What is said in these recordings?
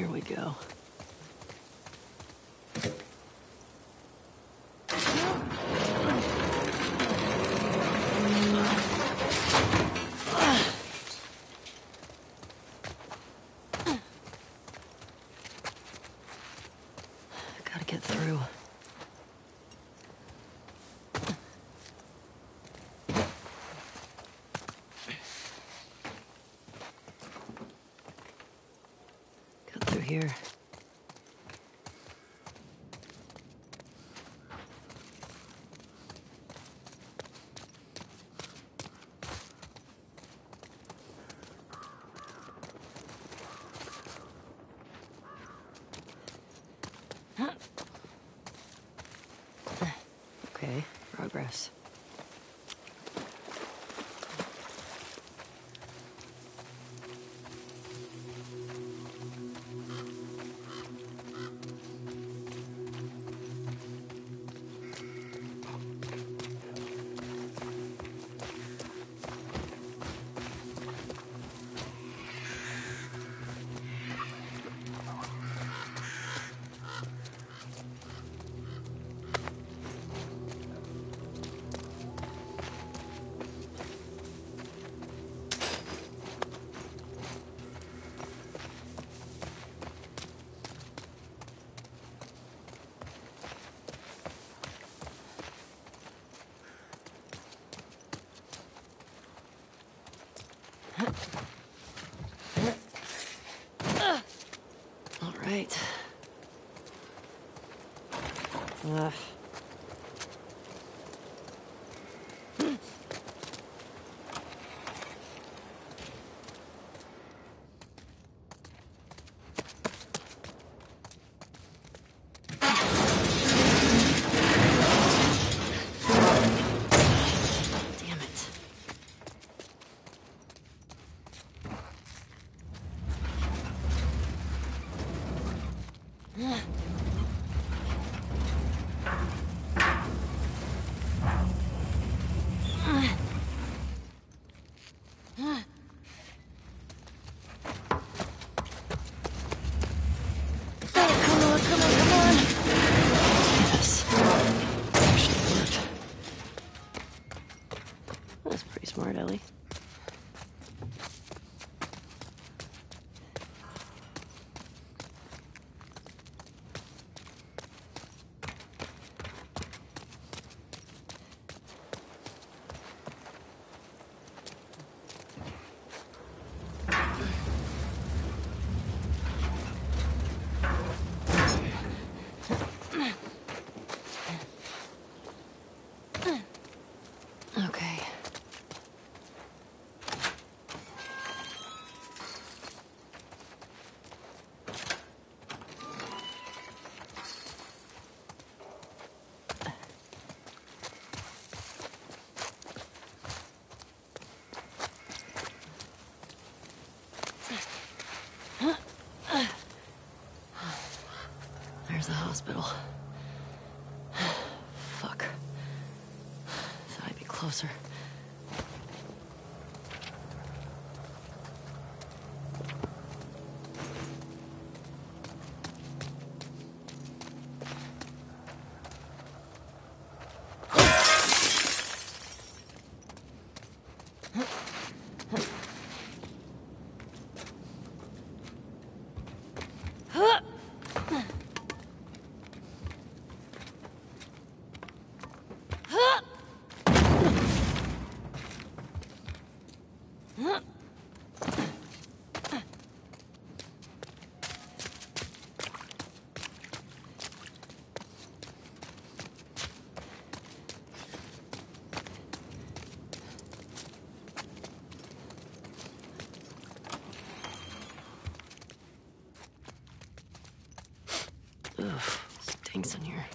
Here we go. Gotta get through. Cut through here. Okay, progress. All right. Damn it. Come on. Yes. Actually worked. That's pretty smart, Ellie. Okay. There's the hospital. Fuck. Thought I'd be closer. Ugh, stinks in here.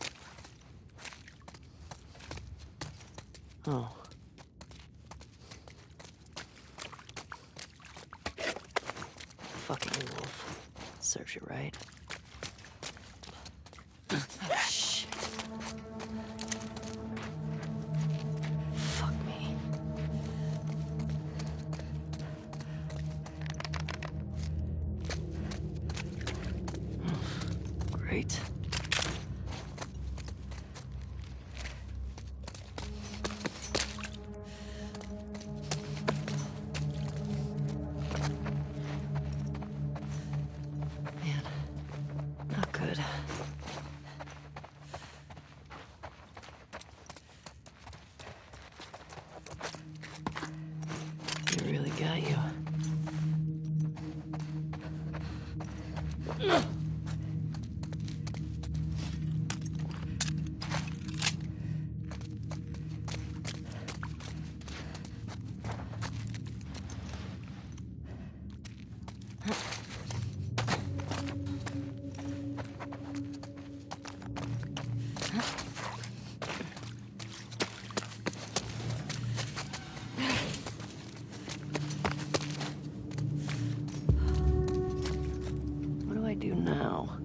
Oh. Fucking wolf. Serves you right. Oh, shit. Fuck me. Great. Man, not good. He really got you. What do I do now?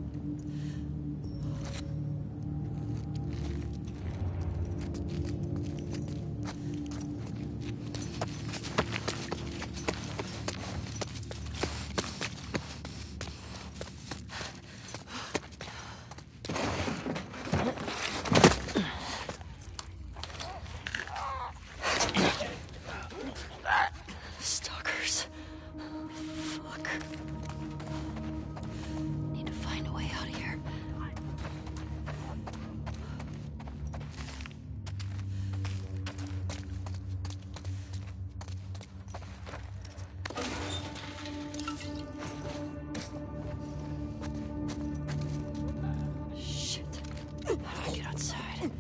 Stalkers. Fuck. Need to find a way out of here. Shit. How do I get outside?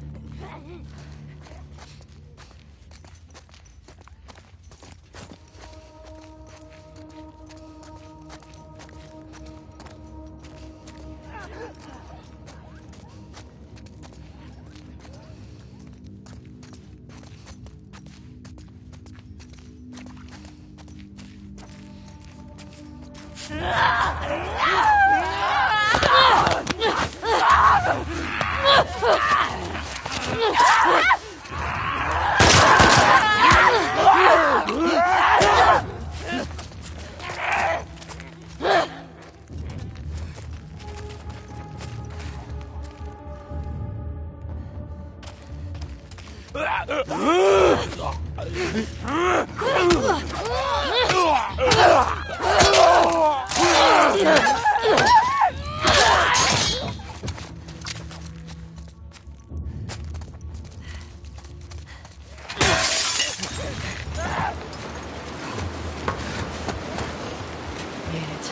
Made it.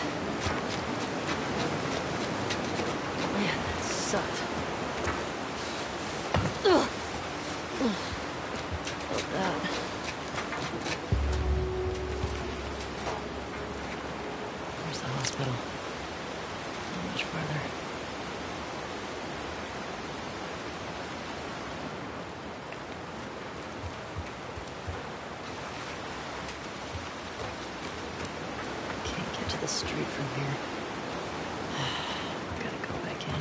Man, that sucked. Ugh. Felt that. Where's the hospital? Not much farther. Can't get to the street from here. Gotta go back in.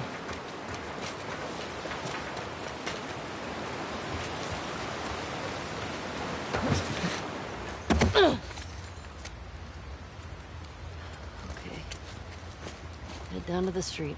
Okay. Head down to the street.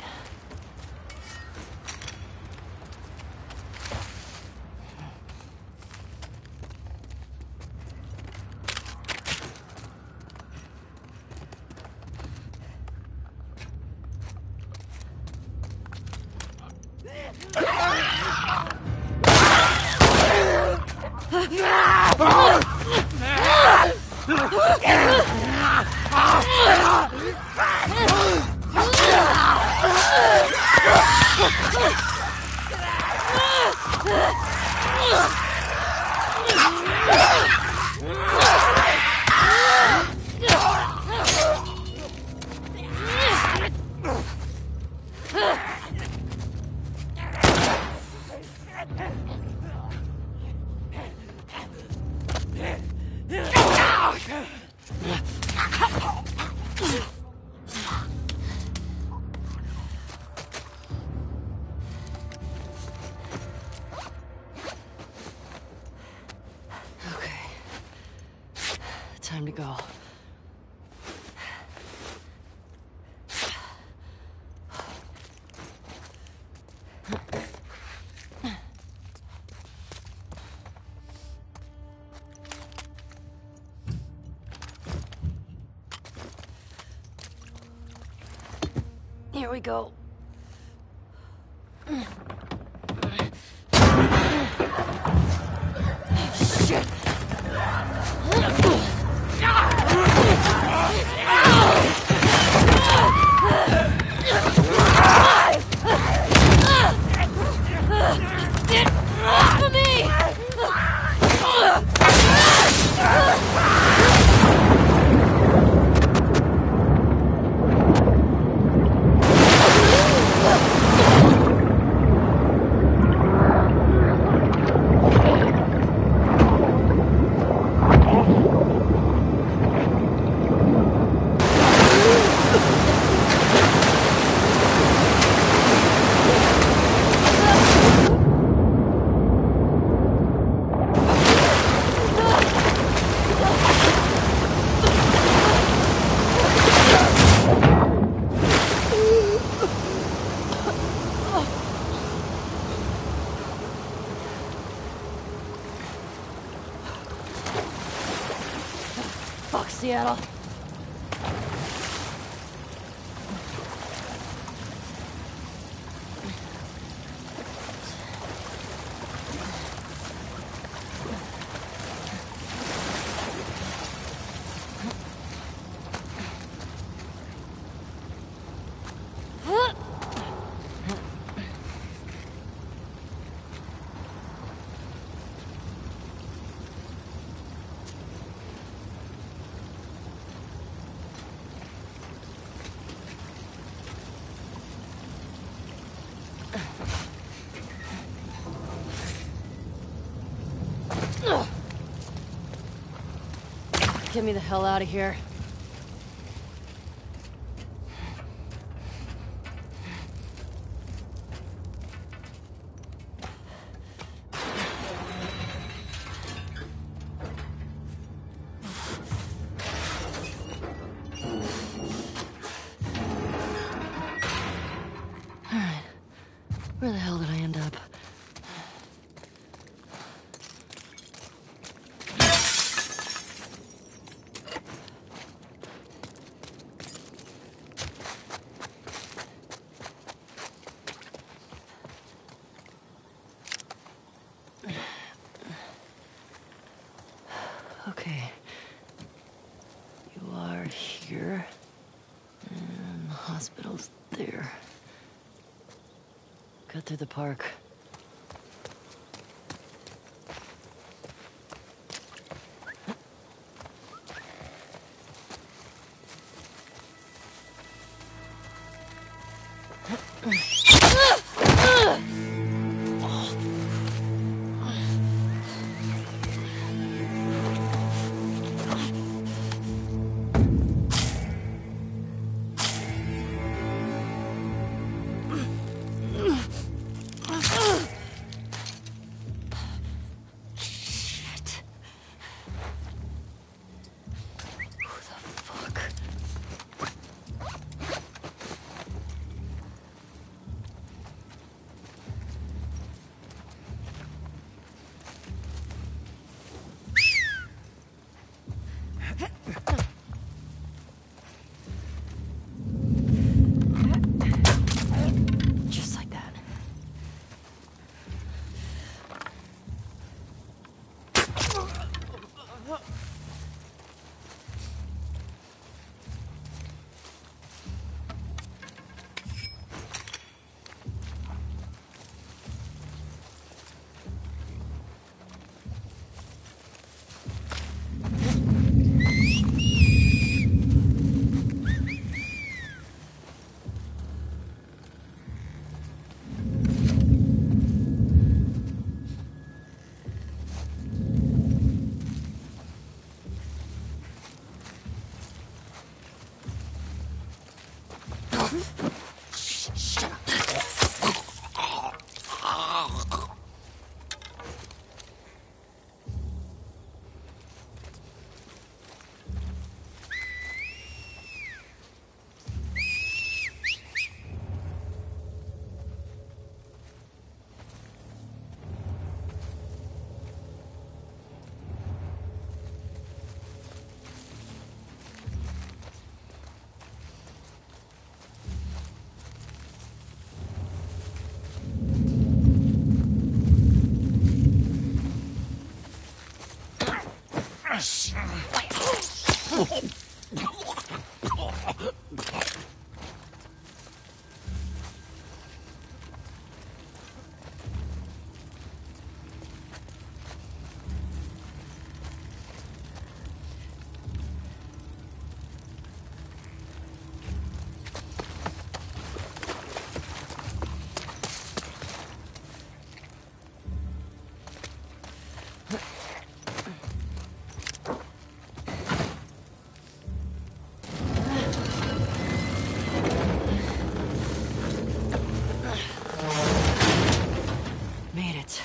Time to go. Here we go. Shit! Get off of me! Fuck Seattle. Get me the hell out of here. All right. Where the hell did I end up? Okay. You are here. And the hospital's there. Cut through the park. Just like that. Made it.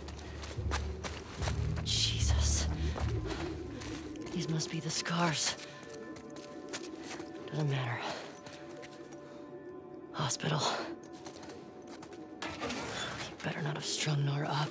Jesus. These must be the scars. Doesn't matter. Hospital. You better not have strung Nora up.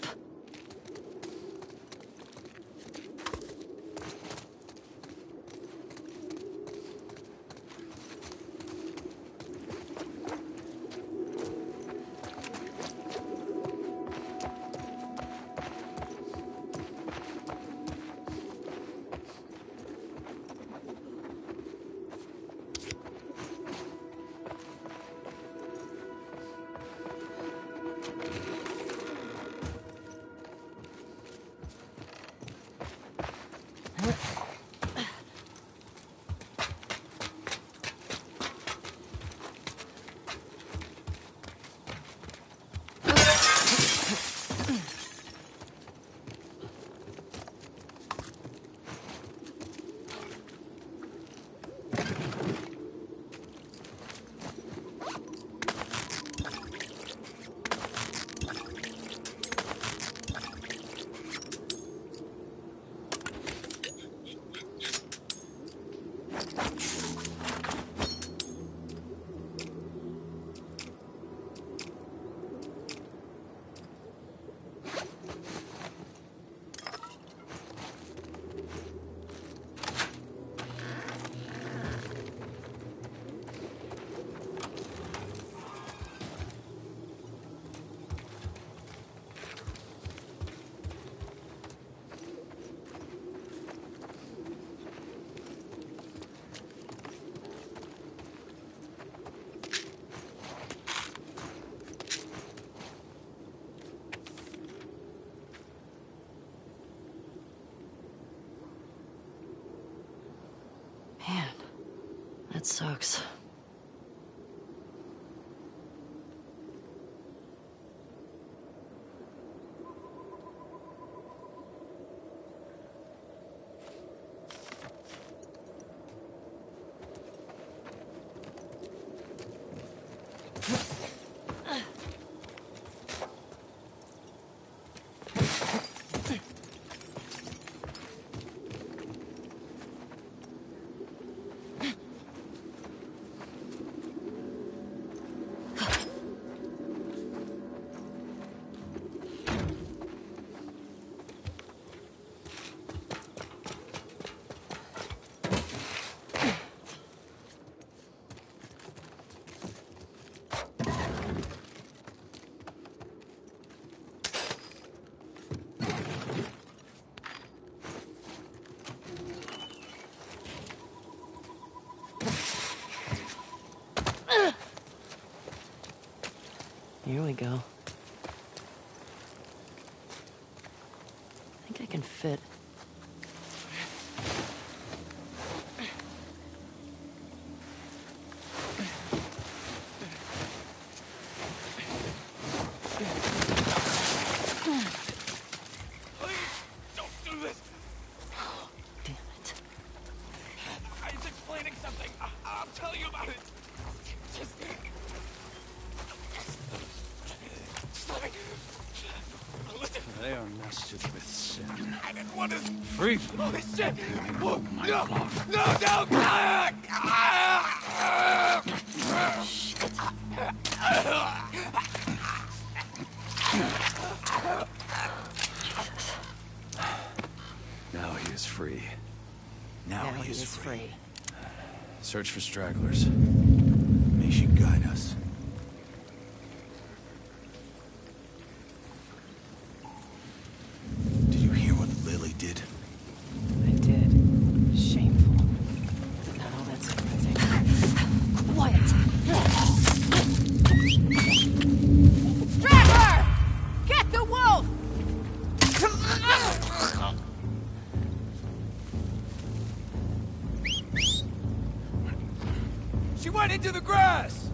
Man, that sucks. Here we go. I think I can fit. Don't do this! Oh, damn it. I was explaining something. I'll tell you about it. Just... Stop me. Listen. They are nested with sin. I didn't want to... Free them. Holy shit! Whoa, my no! blood. No, no! Now he is free. Now he is free. Search for stragglers. May she guide us. Did you hear what Lily did? I did. Shameful. went into the grass!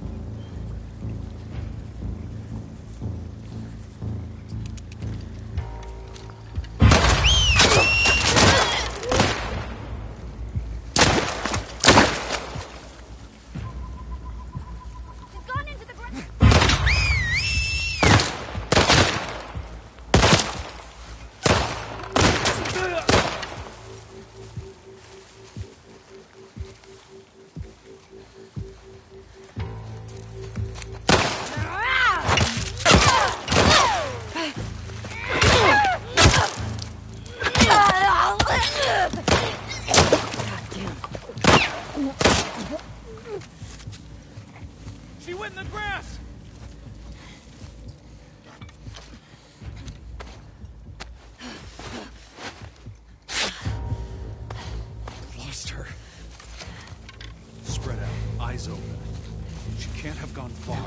She went in the grass! Lost her. Spread out, eyes open. She can't have gone far.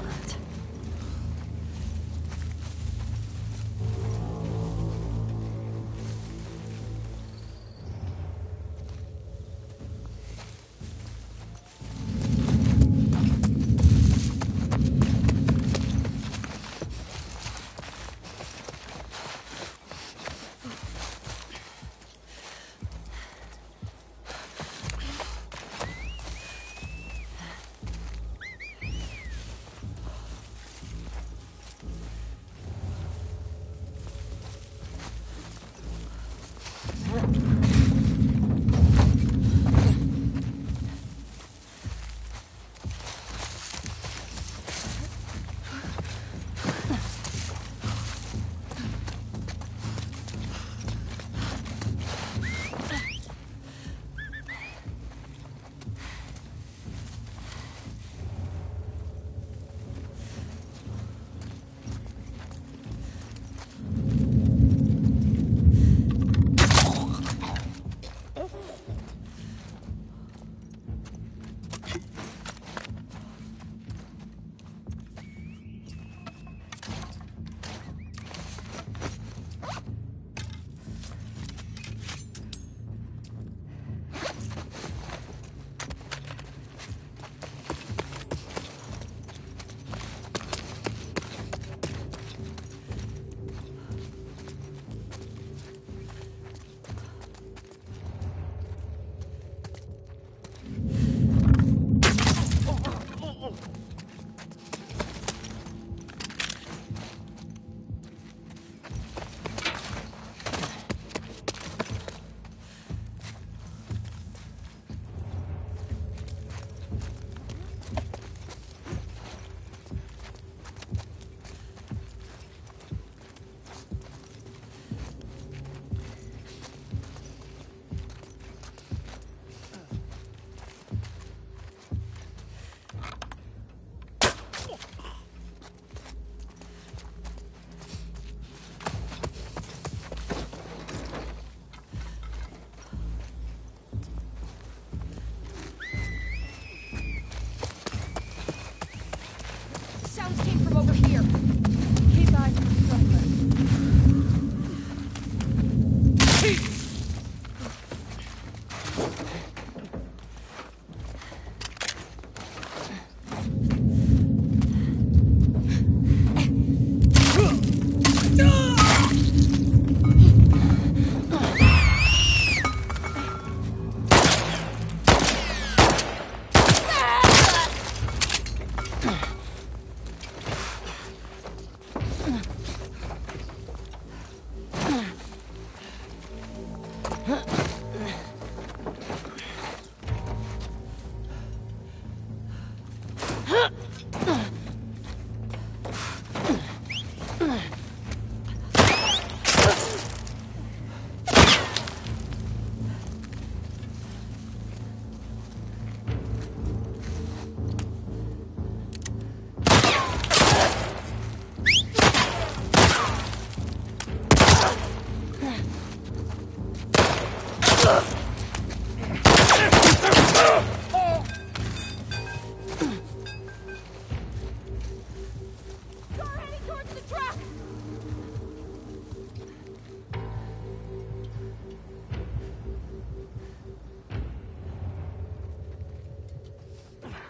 Sounds came from over here. Keep eyes on the struggler.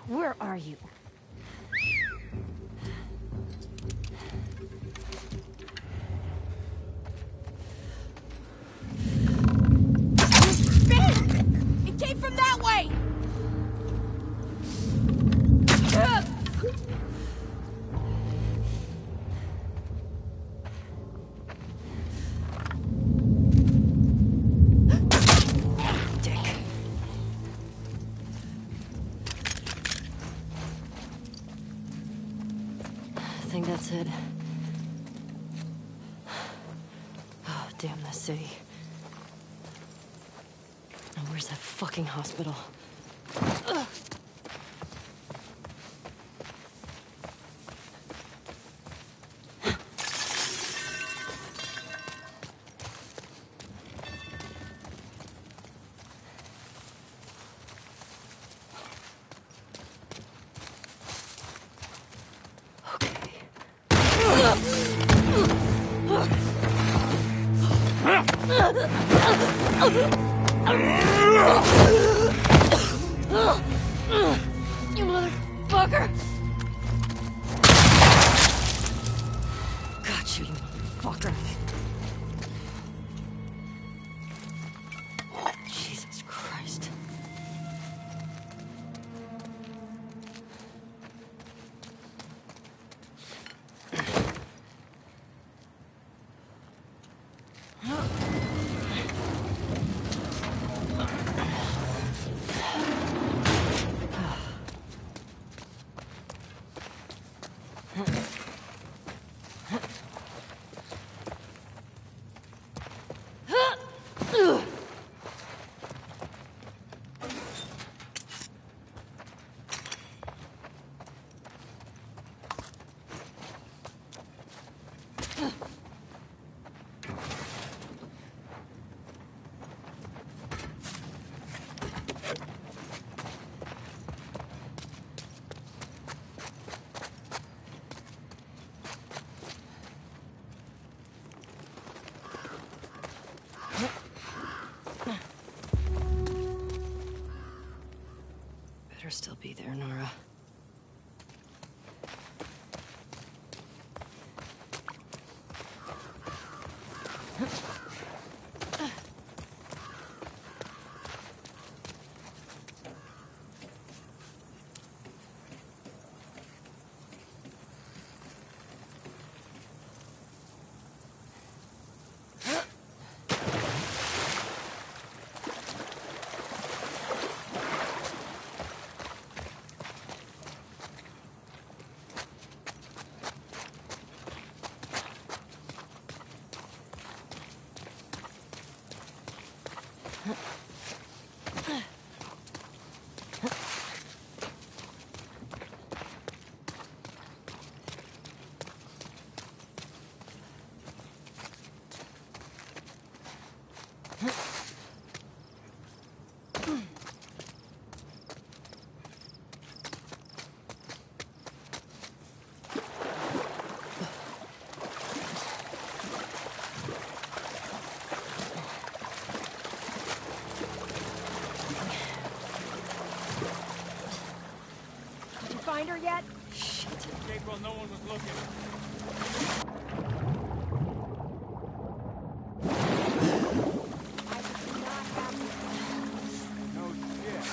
Where are you? It came from that way! Dick. I think that's it. Oh, damn this city. Now where's that fucking hospital? Ugh. You motherfucker! Got you, you motherfucker. Jesus Christ. Better still be there, Nora. Did you find her yet? Escape while no one was looking. I do not have this. No shit.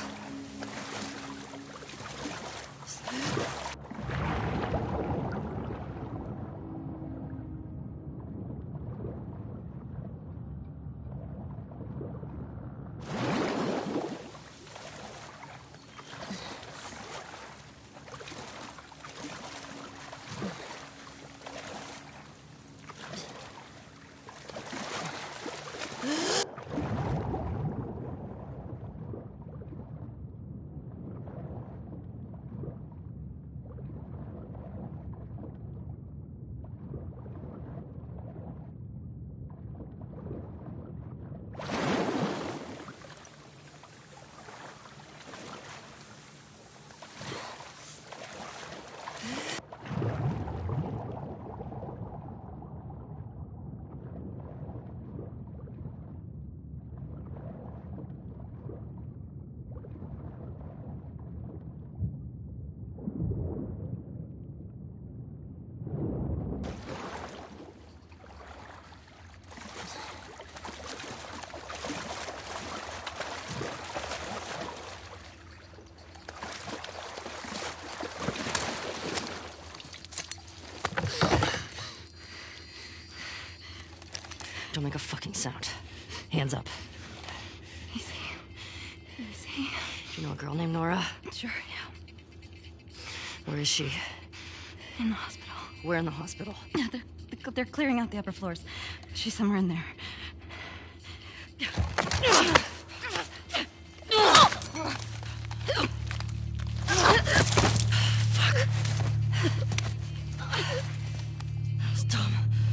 make a fucking sound. Hands up. Easy. Easy. Do you know a girl named Nora? Sure, yeah. Where is she? In the hospital. Where in the hospital? Yeah, they're clearing out the upper floors. She's somewhere in there. That was dumb.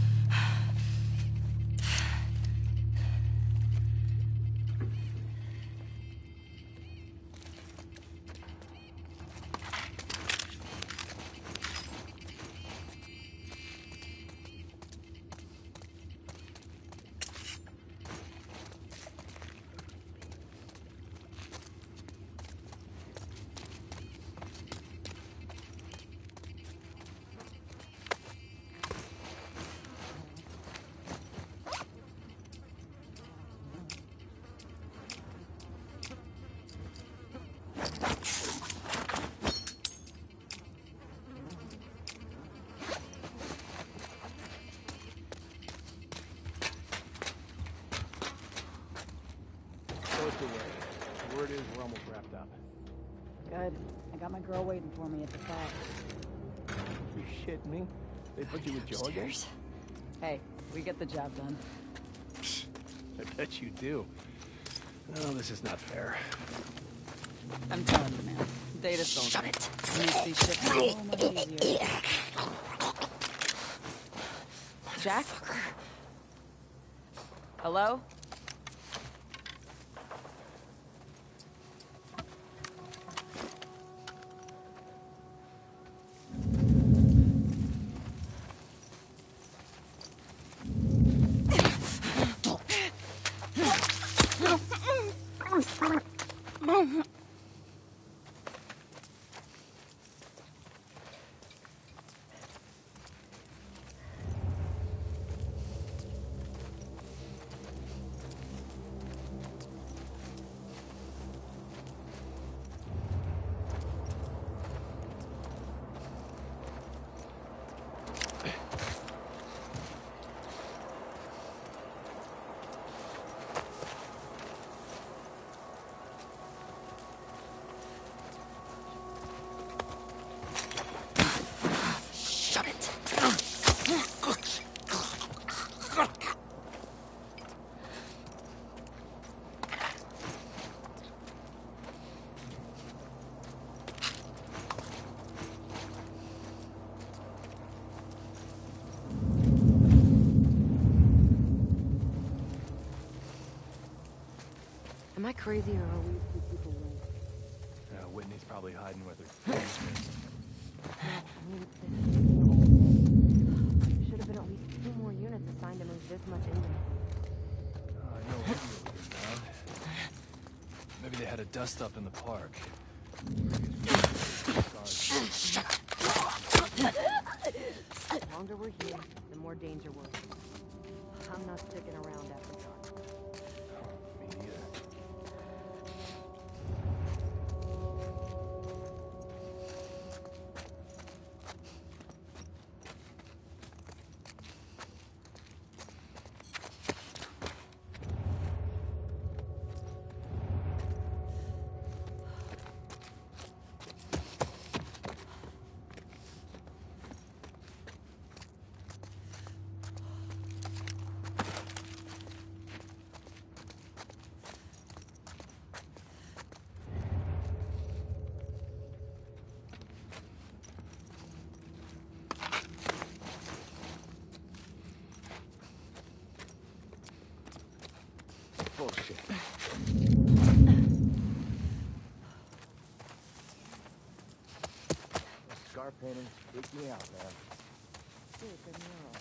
Word is we're almost wrapped up. Good. I got my girl waiting for me at the top. You shitting me? They put you with Joe again? Upstairs. Hey, we get the job done. I bet you do. No, this is not fair. I'm telling you, man. Data's don't. Shut it. Makes these shit so much easier. Jack? Hello? Am I crazy or are we two people right? Whitney's probably hiding with her. Should have been at least 2 more units assigned to move this much inventory. I know Whitney was around. Maybe they had a dust up in the park. The longer we're here, the more danger we're in. I'm not sticking around after dark. Me neither. Bullshit. Scar paintings freak me out, man. Dude, the mural.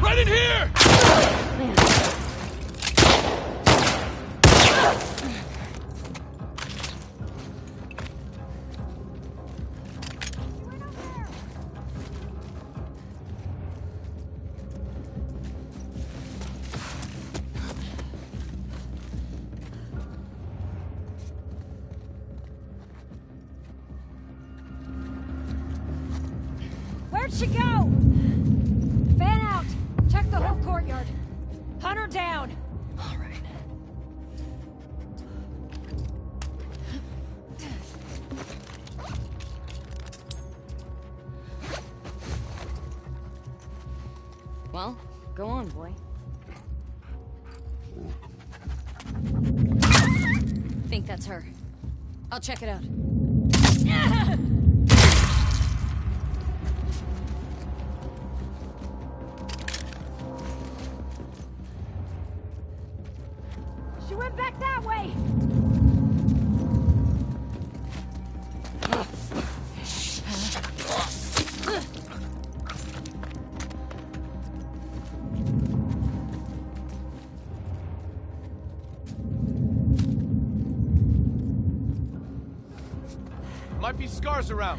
Right in here! Where'd she go? Fan out. Check the whole courtyard. Hunt her down. All right. Well, go on, boy. Think that's her. I'll check it out. She went back that way! Might be scars around.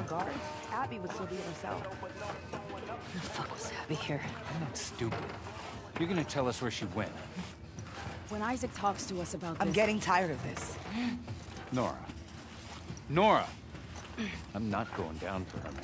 guards, Abby would still be in her cell. The fuck was Abby here? I'm not stupid. You're gonna tell us where she went. When Isaac talks to us about this... I'm getting tired of this. Nora. Nora! I'm not going down for her, man.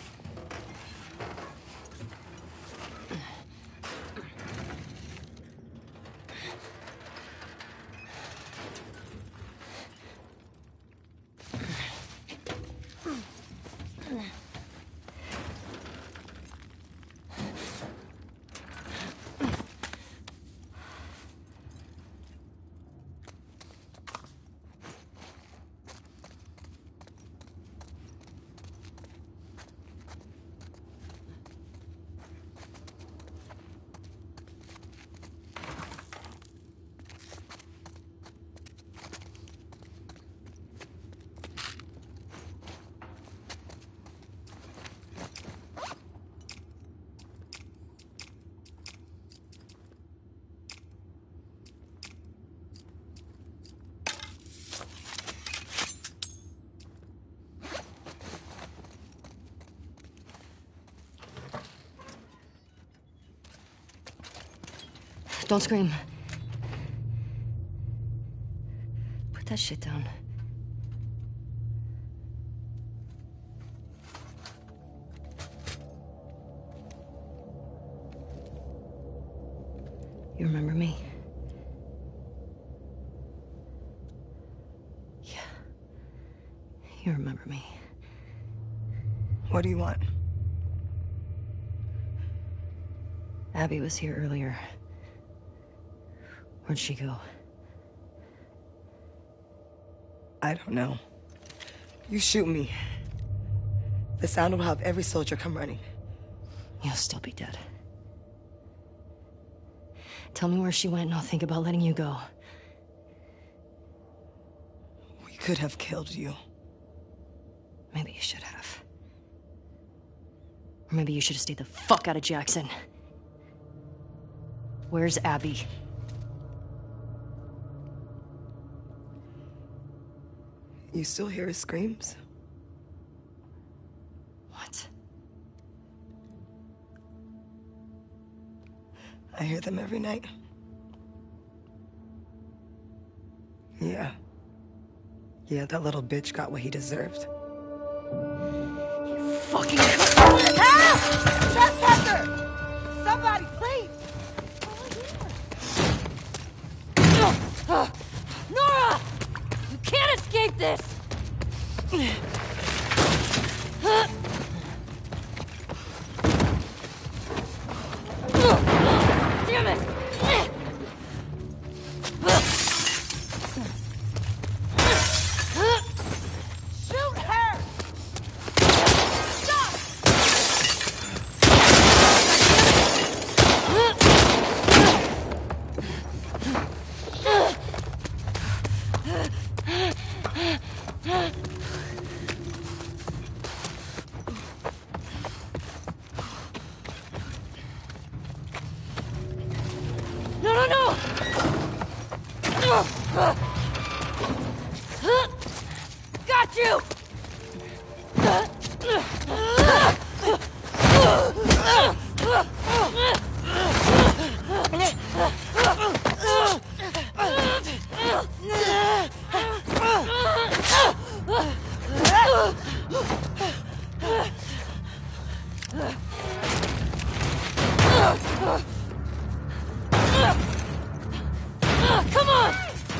Don't scream. Put that shit down. You remember me? Yeah. You remember me. What do you want? Abby was here earlier. Where'd she go? I don't know. You shoot me. The sound will have every soldier come running. You'll still be dead. Tell me where she went and I'll think about letting you go. We could have killed you. Maybe you should have. Or maybe you should have stayed the fuck out of Jackson. Where's Abby? You still hear his screams? What? I hear them every night. Yeah. Yeah, that little bitch got what he deserved. You fucking... Help! Trespassers! Somebody, please! Nora! You can't escape this! Damn it! Shoot her! Stop! No, no, no! Got you! Come on!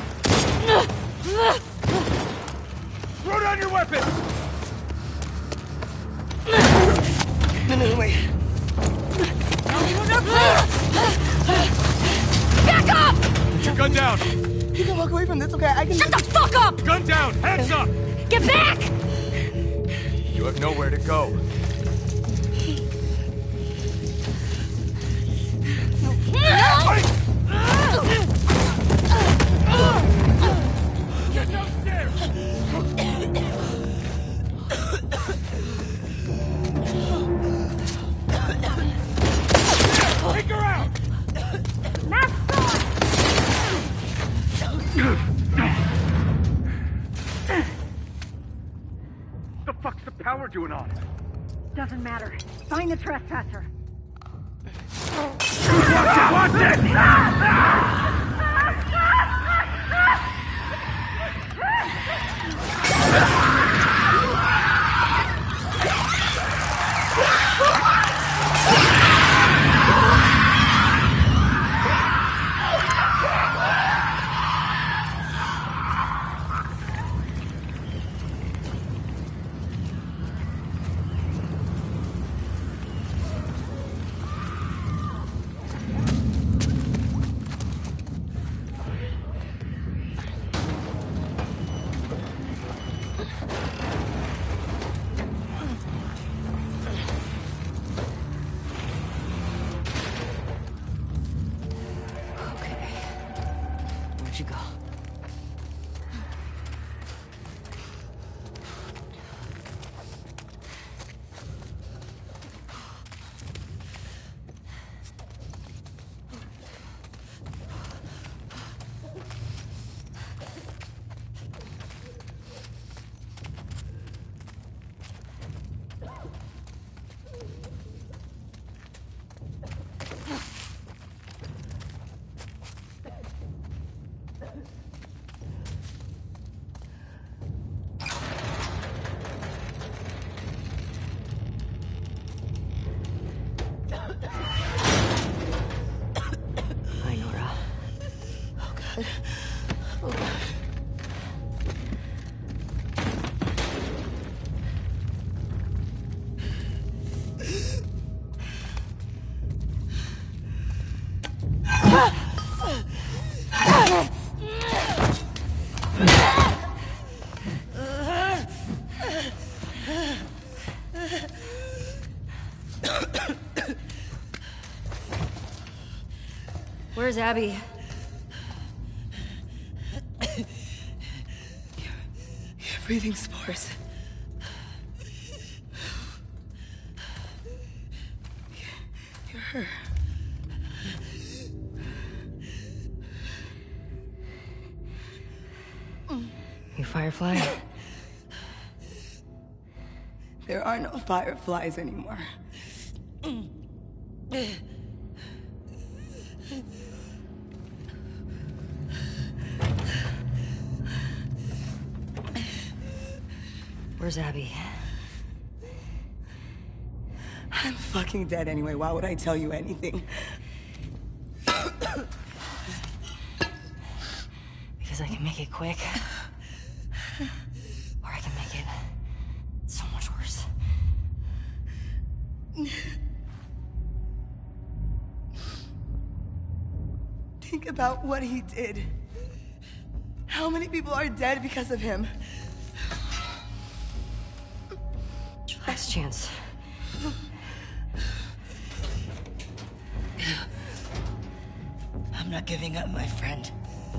Throw down your weapon! No, wait. Back up! Put your gun down! You can walk away from this, okay? I can... Shut the fuck up! Gun down! Hands up! Get back! You have nowhere to go. Get downstairs! Take her out! What the fuck's the power doing off? doesn't matter. Find the trespasser. Watch it! Where'd you go? Hi, Nora. Oh, God. Oh, God. Where's Abby? You're breathing spores. You're her. You Firefly? There are no fireflies anymore. Where's Abby? I'm fucking dead anyway. Why would I tell you anything? Because I can make it quick. Or I can make it so much worse. Think about what he did. How many people are dead because of him? Last chance. I'm not giving up, my friend.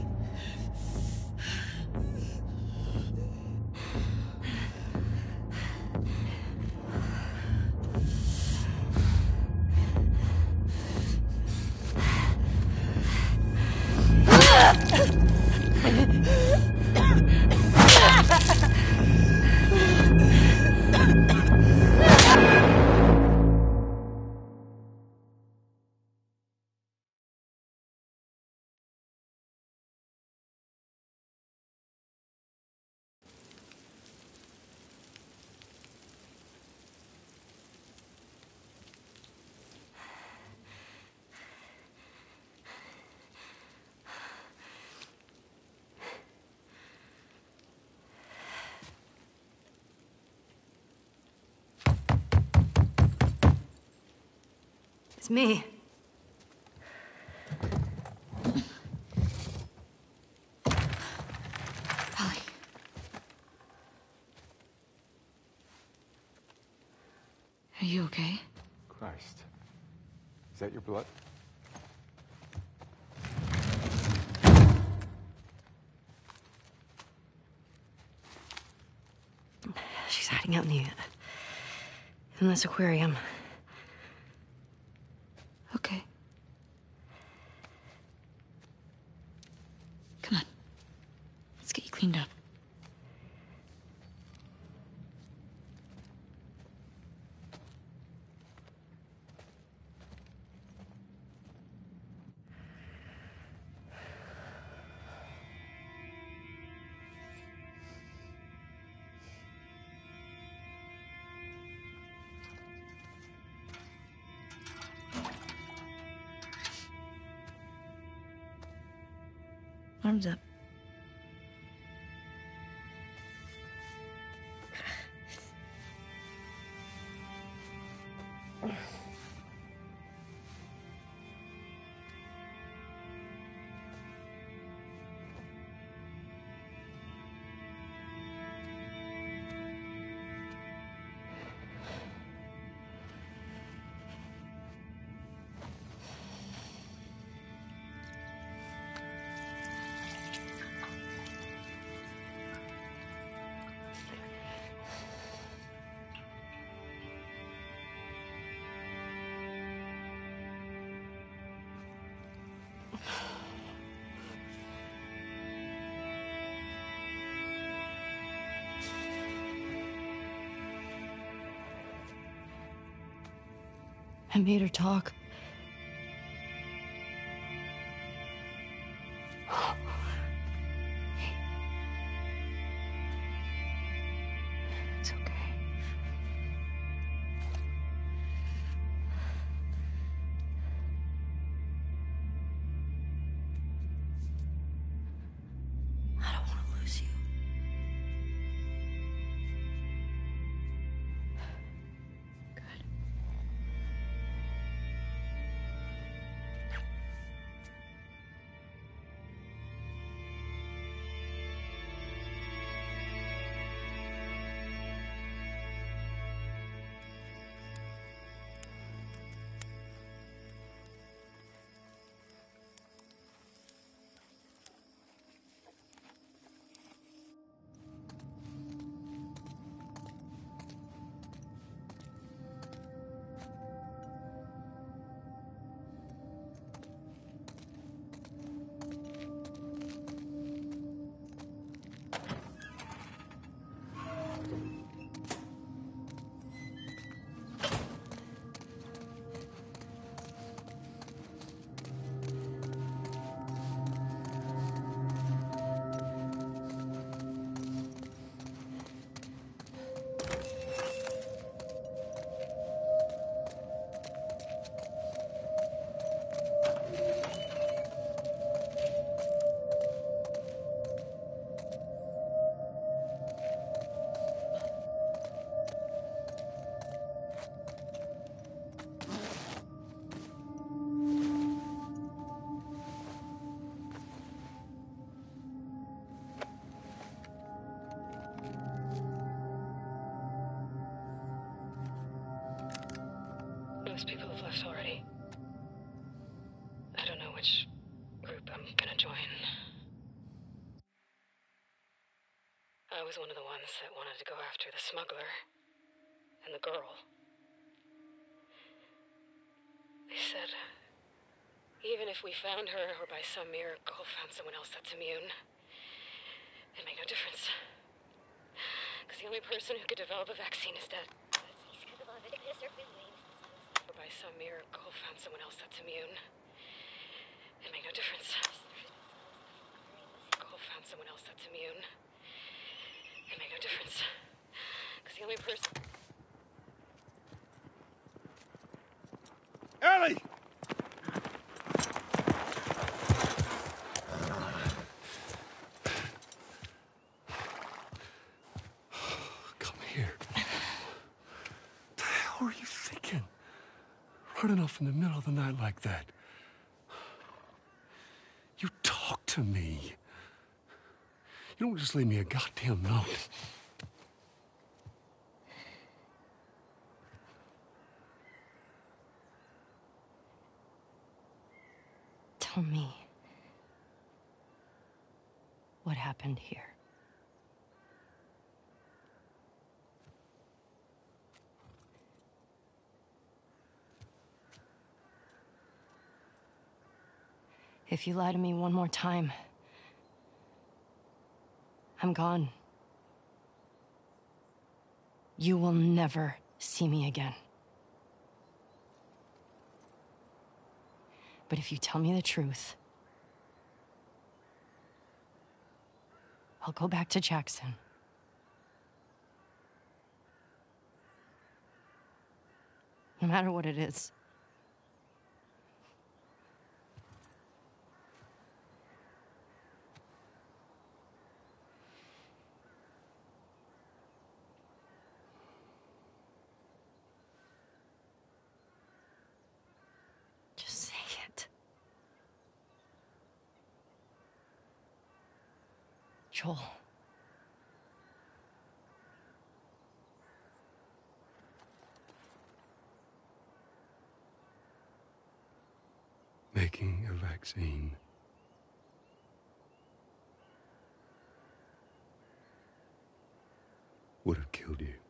It's me. Holly. Are you okay? Christ. Is that your blood? She's hiding out in this aquarium. Okay. Come on. Let's get you cleaned up. Arms up. I made her talk. It's okay. I don't want to lose you. Most people have left already. I don't know which group I'm gonna join. I was one of the ones that wanted to go after the smuggler and the girl. They said, even if we found her or by some miracle found someone else that's immune, it'd make no difference. Because the only person who could develop a vaccine is dead. Or by some miracle found someone else that's immune, it'd make no difference. Found someone else that's immune, it'd make no difference. Because the only person... Ellie! Come here. What the hell were you thinking? Running off in the middle of the night like that. You talk to me. You don't just leave me a goddamn note. Tell me what happened here. If you lie to me one more time, I'm gone. You will never see me again. But if you tell me the truth, I'll go back to Jackson. No matter what it is. Joel. Making a vaccine. Would have killed you.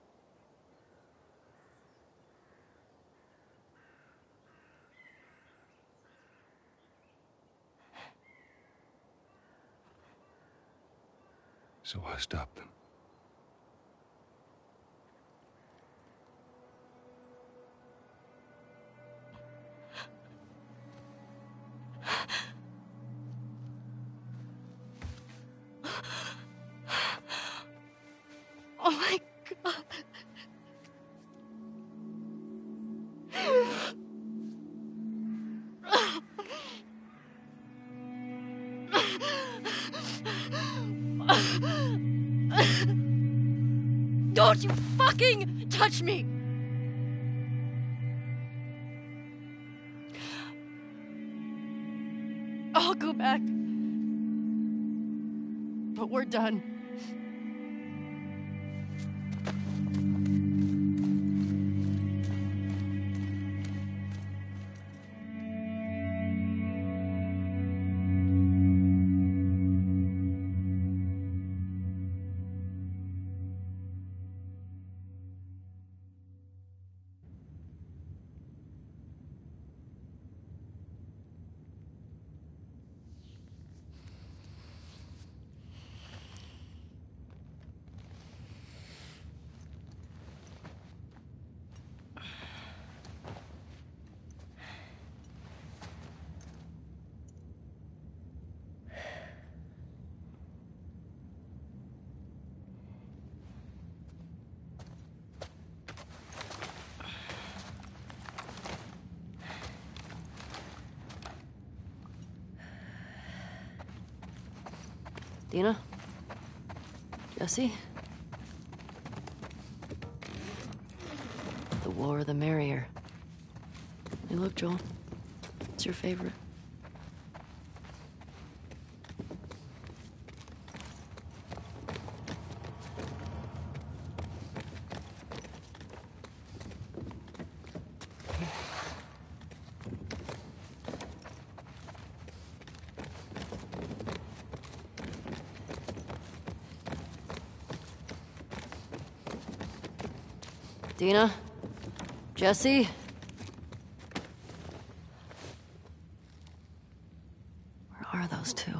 So I stopped them. Oh my God. Don't you fucking touch me! I'll go back. But we're done. Dina? Jesse? The more the merrier. Hey, look, Joel. It's your favorite. Dina? Jesse? Where are those two?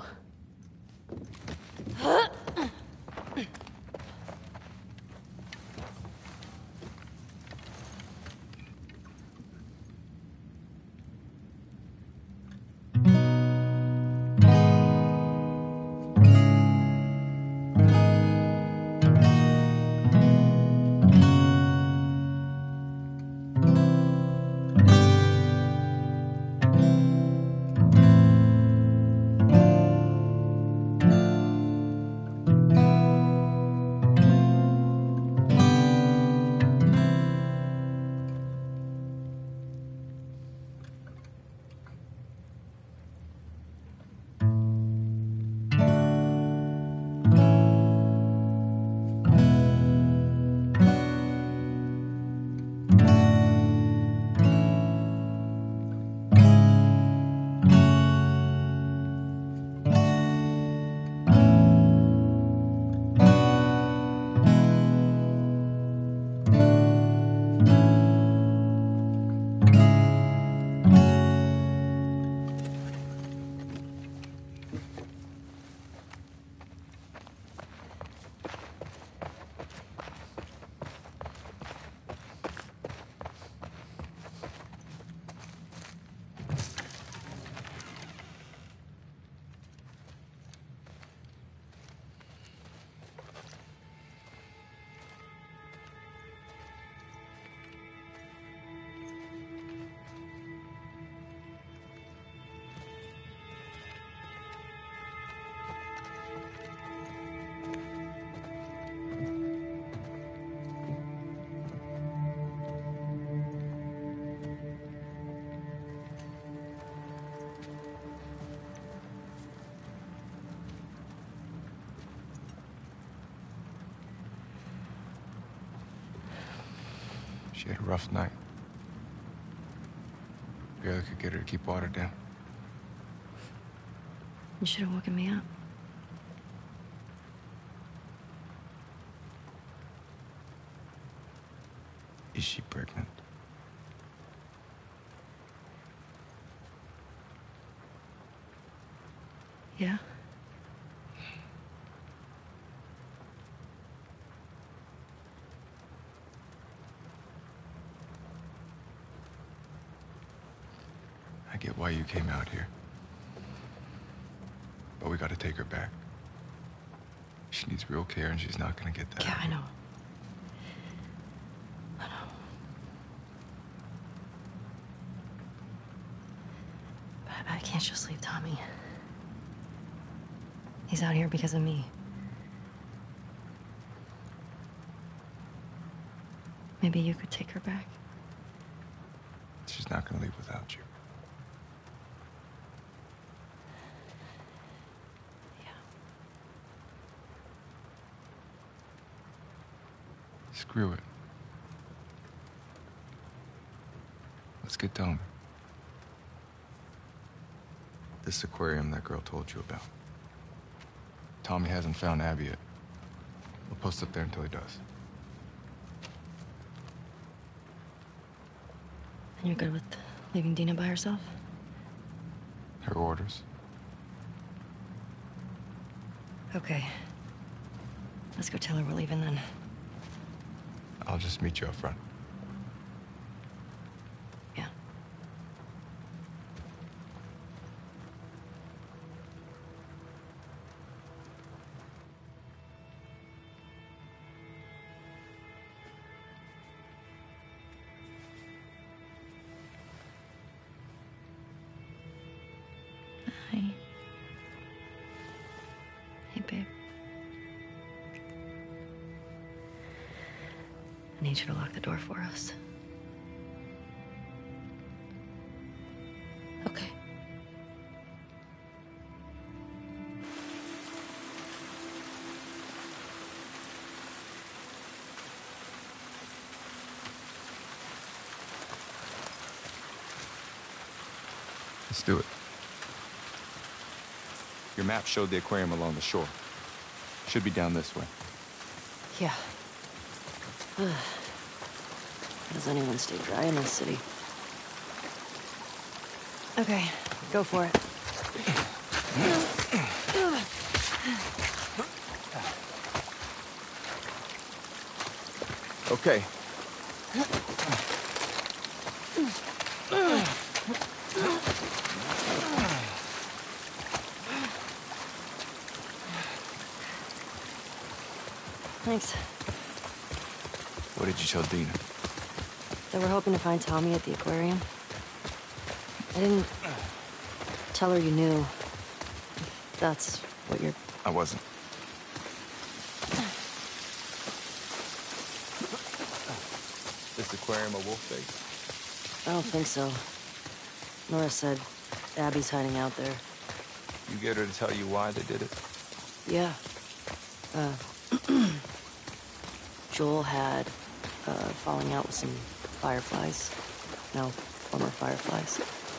She had a rough night. Barely could get her to keep water down. You should have woken me up. Is she pregnant? Yeah? I get why you came out here. But we gotta take her back. She needs real care and she's not gonna get that. Yeah, I know. But I can't just leave Tommy. He's out here because of me. Maybe you could take her back. She's not gonna leave without you. Screw it. Let's get Tommy. This aquarium that girl told you about. Tommy hasn't found Abby yet. We'll post up there until he does. And you're good with leaving Dina by herself? Her orders. Okay. Let's go tell her we're leaving then. I'll just meet you up front. Yeah. Hi. Hey, babe. I need you to lock the door for us. Okay. Let's do it. Your map showed the aquarium along the shore. Should be down this way. Yeah. How does anyone stay dry in this city? Okay, go for it. Okay. Thanks. What did you tell Dina? That we're hoping to find Tommy at the aquarium. I didn't tell her you knew. If that's what you're... I wasn't. This aquarium a wolf face? I don't think so. Nora said Abby's hiding out there. You get her to tell you why they did it? Yeah. Joel had falling out with some fireflies. No, former fireflies.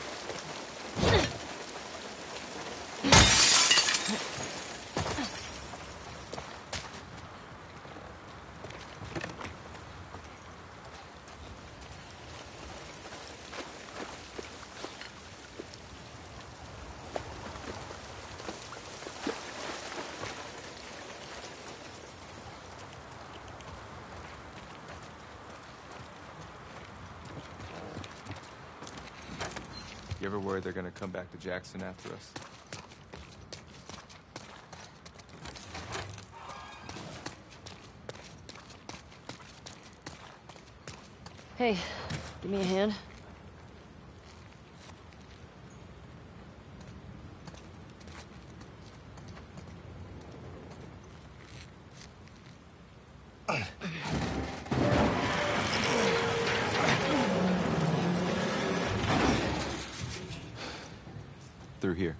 You ever worry they're gonna come back to Jackson after us? Hey, give me a hand. Through here.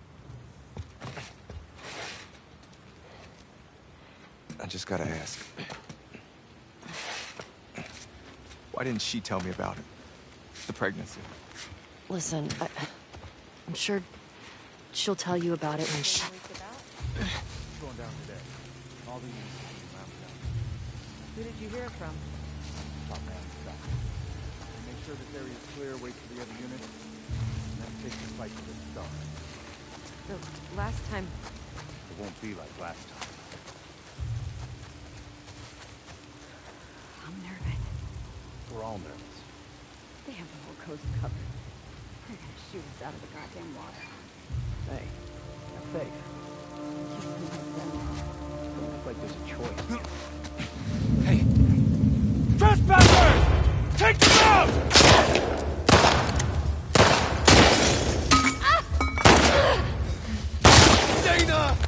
I just gotta ask. Why didn't she tell me about it? The pregnancy. Listen, I'm sure she'll tell you about it when she... Going down today. All the units will be rounded up. Who did you hear from? Top man stuff. Make sure this area is clear, wait for the other units, and then take the fight to the start. The last time... It won't be like last time. I'm nervous. We're all nervous. They have the whole coast covered. They're gonna shoot us out of the goddamn water. Hey, have faith. Don't look like there's a choice. Hey! Trespassers! Take them out! Dana!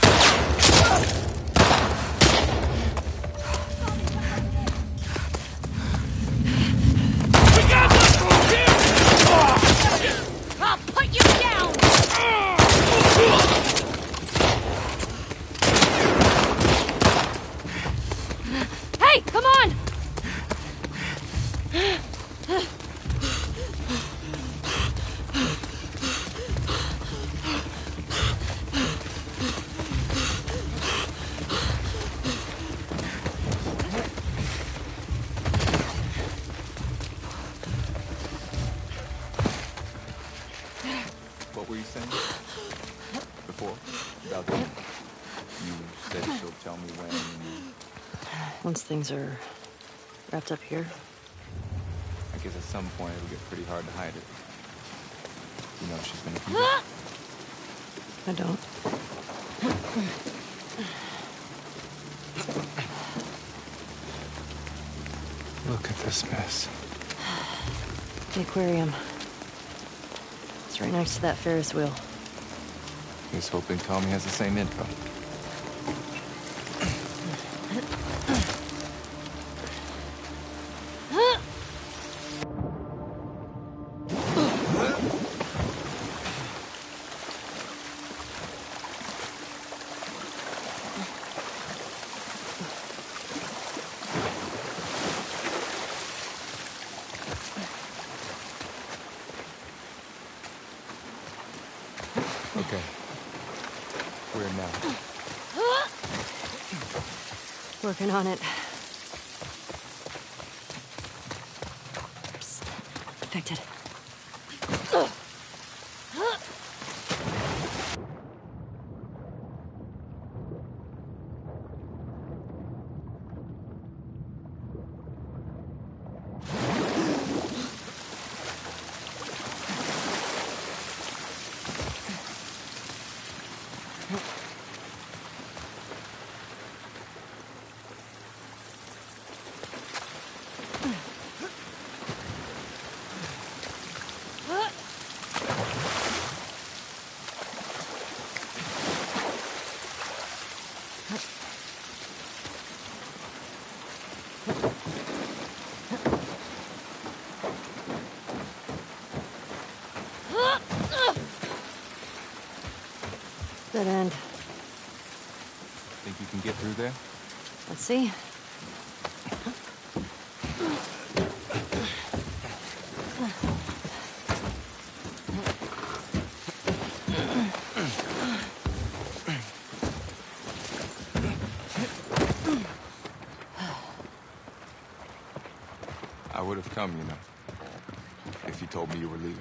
We got them! I'll put you down! Hey, come on! What were you saying? Before? About that? You said she'll tell me when... Once things are wrapped up here. I guess at some point it'll get pretty hard to hide it. You know she's gonna keep it? I don't. Look at this mess. The aquarium. It's right next to that Ferris wheel. He's hoping Tommy has the same info. Okay. Where now? Working on it. Infected. Dead end. Think you can get through there? Let's see. I would have come, you know, if you told me you were leaving.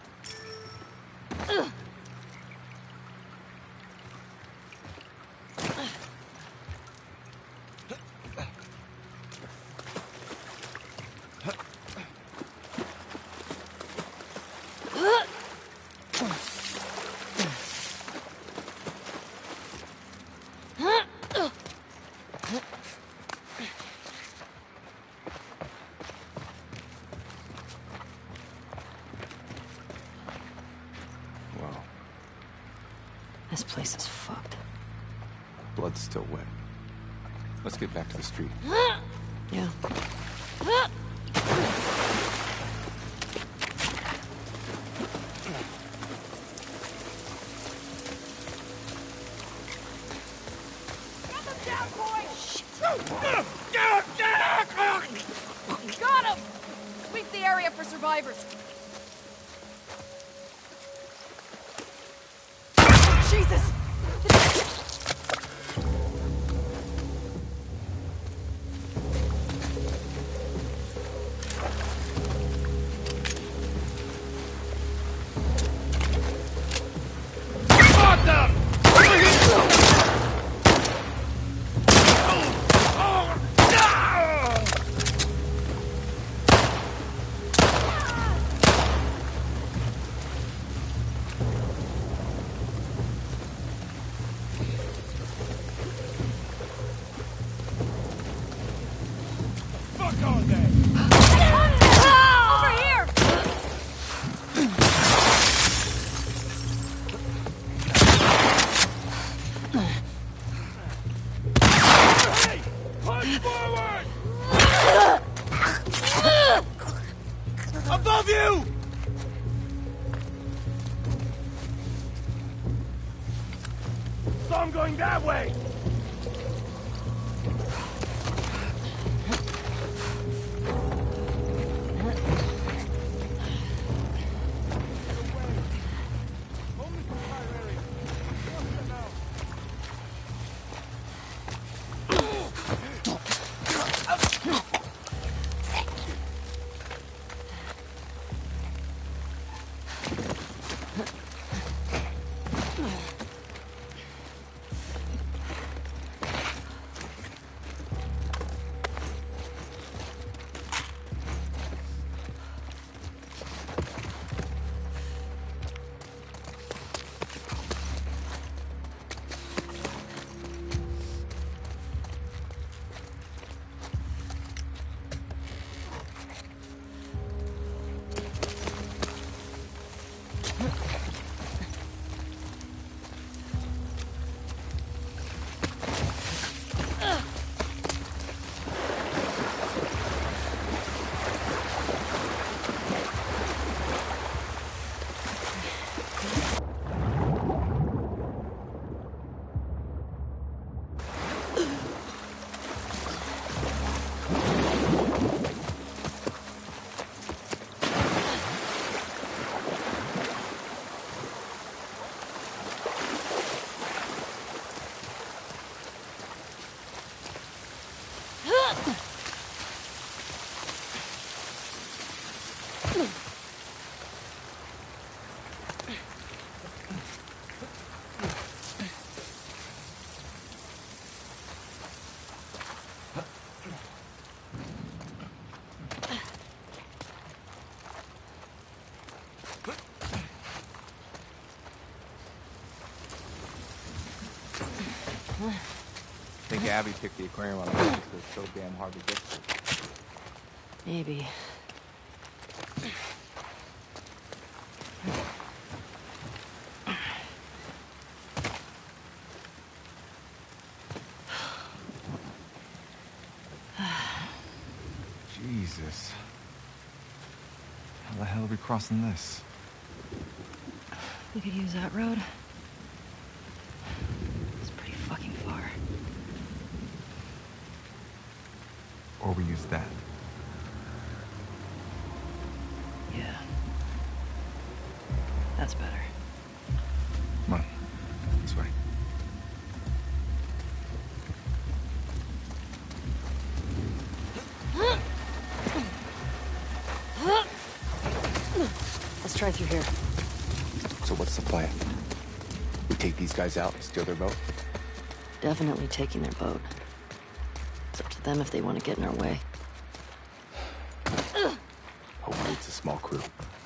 Wow. This place is fucked. Blood's still wet. Let's get back to the street. Yeah. Got him! Jesus! Over here! Push forward! Above you! Saw him going that way! I think Abby picked the aquarium on purpose because it's so damn hard to get to. Maybe. Jesus. How the hell are we crossing this? We could use that road. It's pretty fucking far. Or we use that. Yeah. That's better. Come on. This way. Let's try through here. So what's the plan? We take these guys out and steal their boat? Definitely taking their boat. It's up to them if they want to get in our way. Hopefully it's a small crew.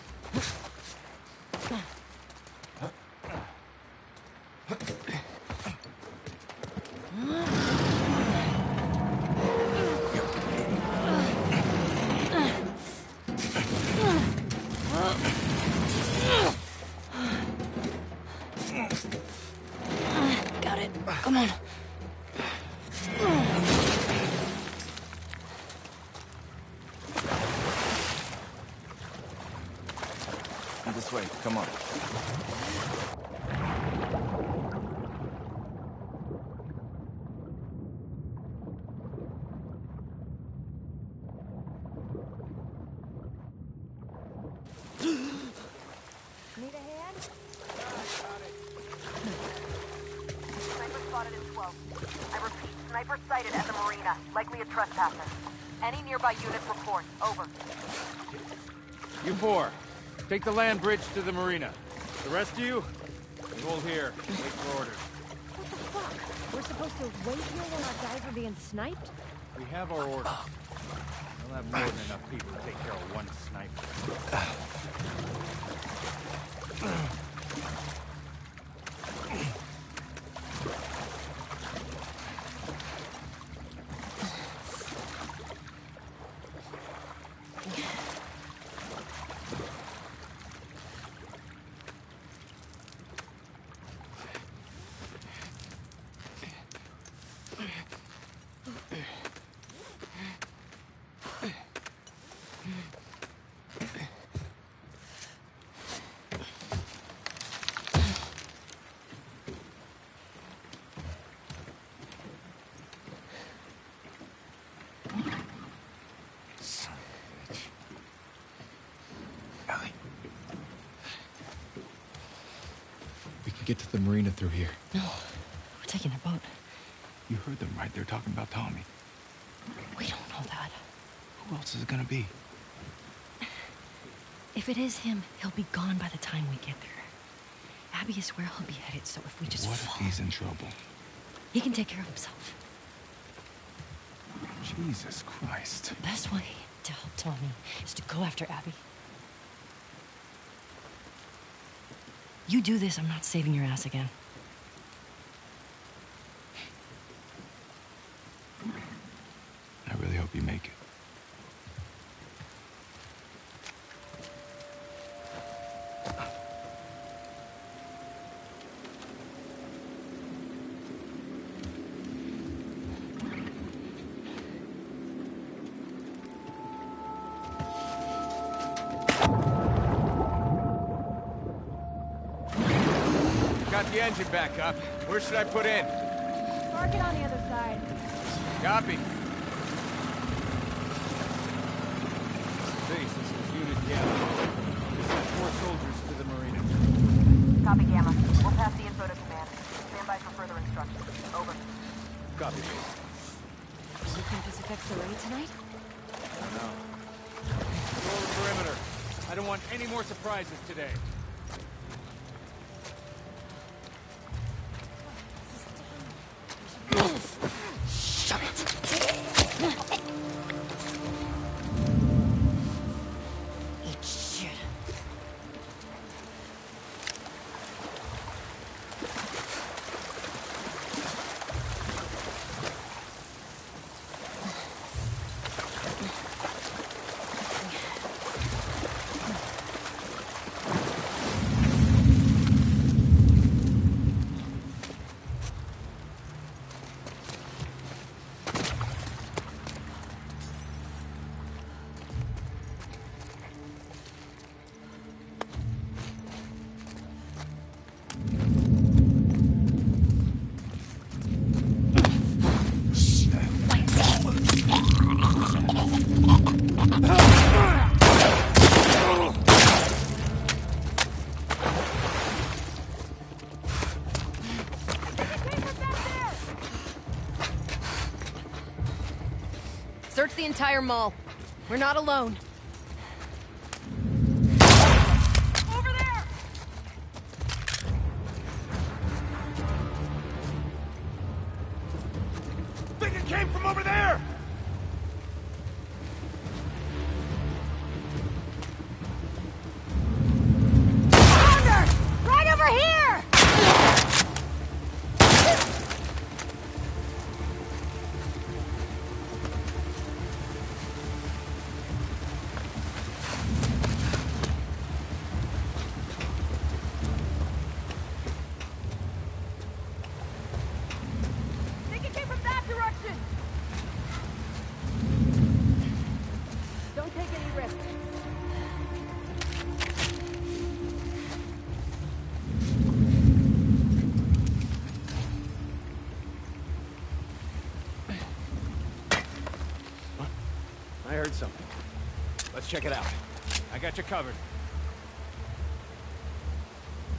Got it. Come on. This way, come on. Need a hand? Sniper spotted in 12. I repeat, sniper sighted at the marina. Likely a trespasser. Any nearby units report. Over. You four, take the land bridge to the marina. The rest of you, we hold here. Wait for orders. What the fuck? We're supposed to wait here while our guys are being sniped? We have our orders. We'll have more than enough people to take care of one sniper. Get to the marina through here. No, we're taking a boat. You heard them, right? They're talking about Tommy. We don't know that. Who else is it gonna be? If it is him, he'll be gone by the time we get there. Abby is where he'll be headed, so if we just What if he's in trouble? He can take care of himself. Jesus Christ. The best way to help Tommy is to go after Abby. You do this, I'm not saving your ass again. I really hope you make it. Got the engine back up. Where should I put in? Park it on the other side. Copy. Base, this is Unit Gamma. We sent 4 soldiers to the marina. Copy, Gamma. We'll pass the info to command. Stand by for further instructions. Over. Copy, base. Do you think this affects the raid tonight? I don't know. Control the perimeter. I don't want any more surprises today. Shut it! Eat shit. Search the entire mall. We're not alone. Over there! Think it came from over there! Right over here! Think it came from that direction! Don't take any risks. I heard something. Let's check it out. I got you covered.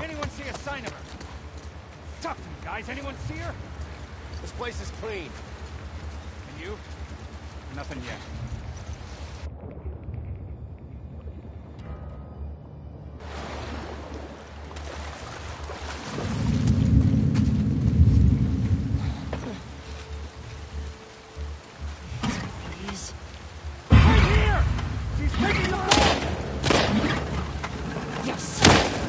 anyone see a sign of her? Talk to me, guys. Anyone see her? This place is clean. And you? Nothing yet. Please. Right here! She's taking the ball! Yes.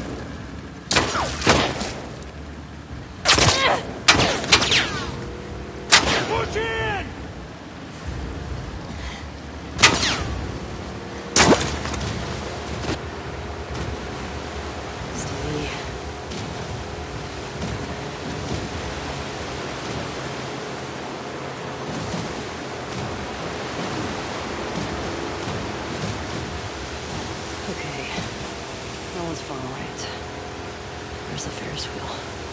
Push in! Steady. Okay. No one's far right. Where's the Ferris wheel?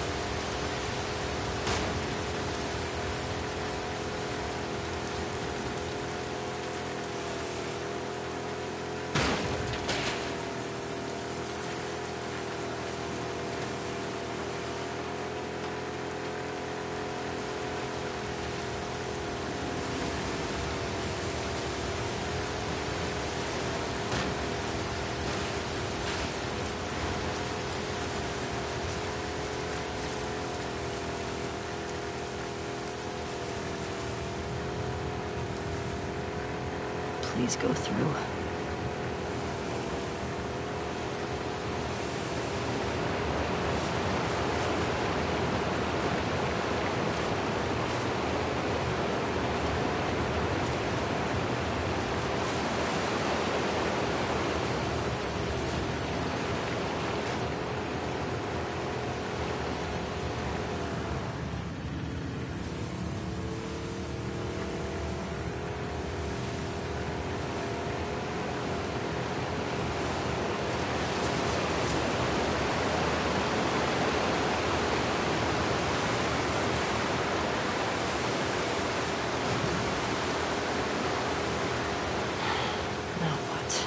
Please go through. Now what?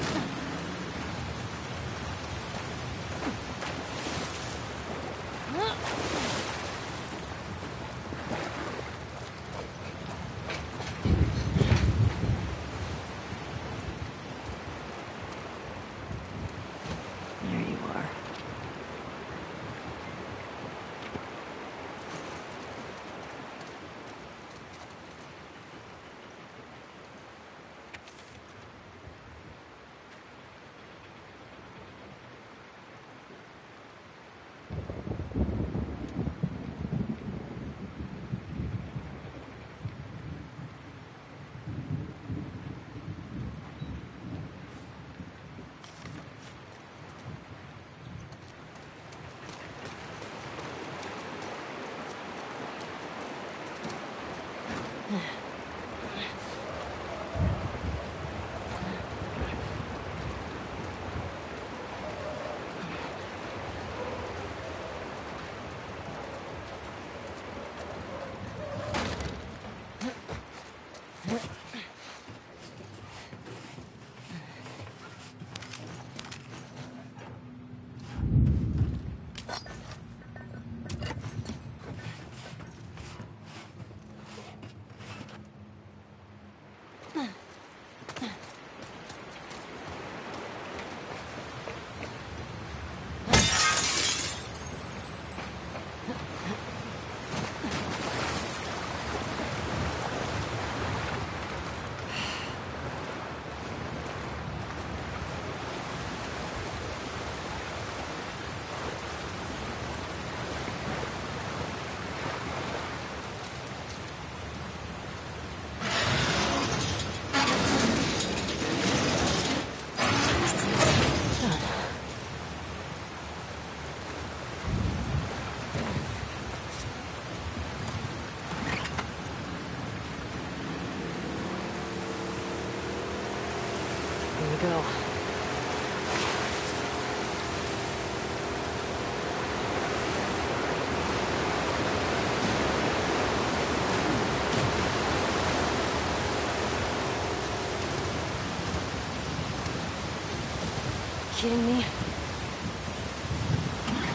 There you are. Here we go. Kidding me?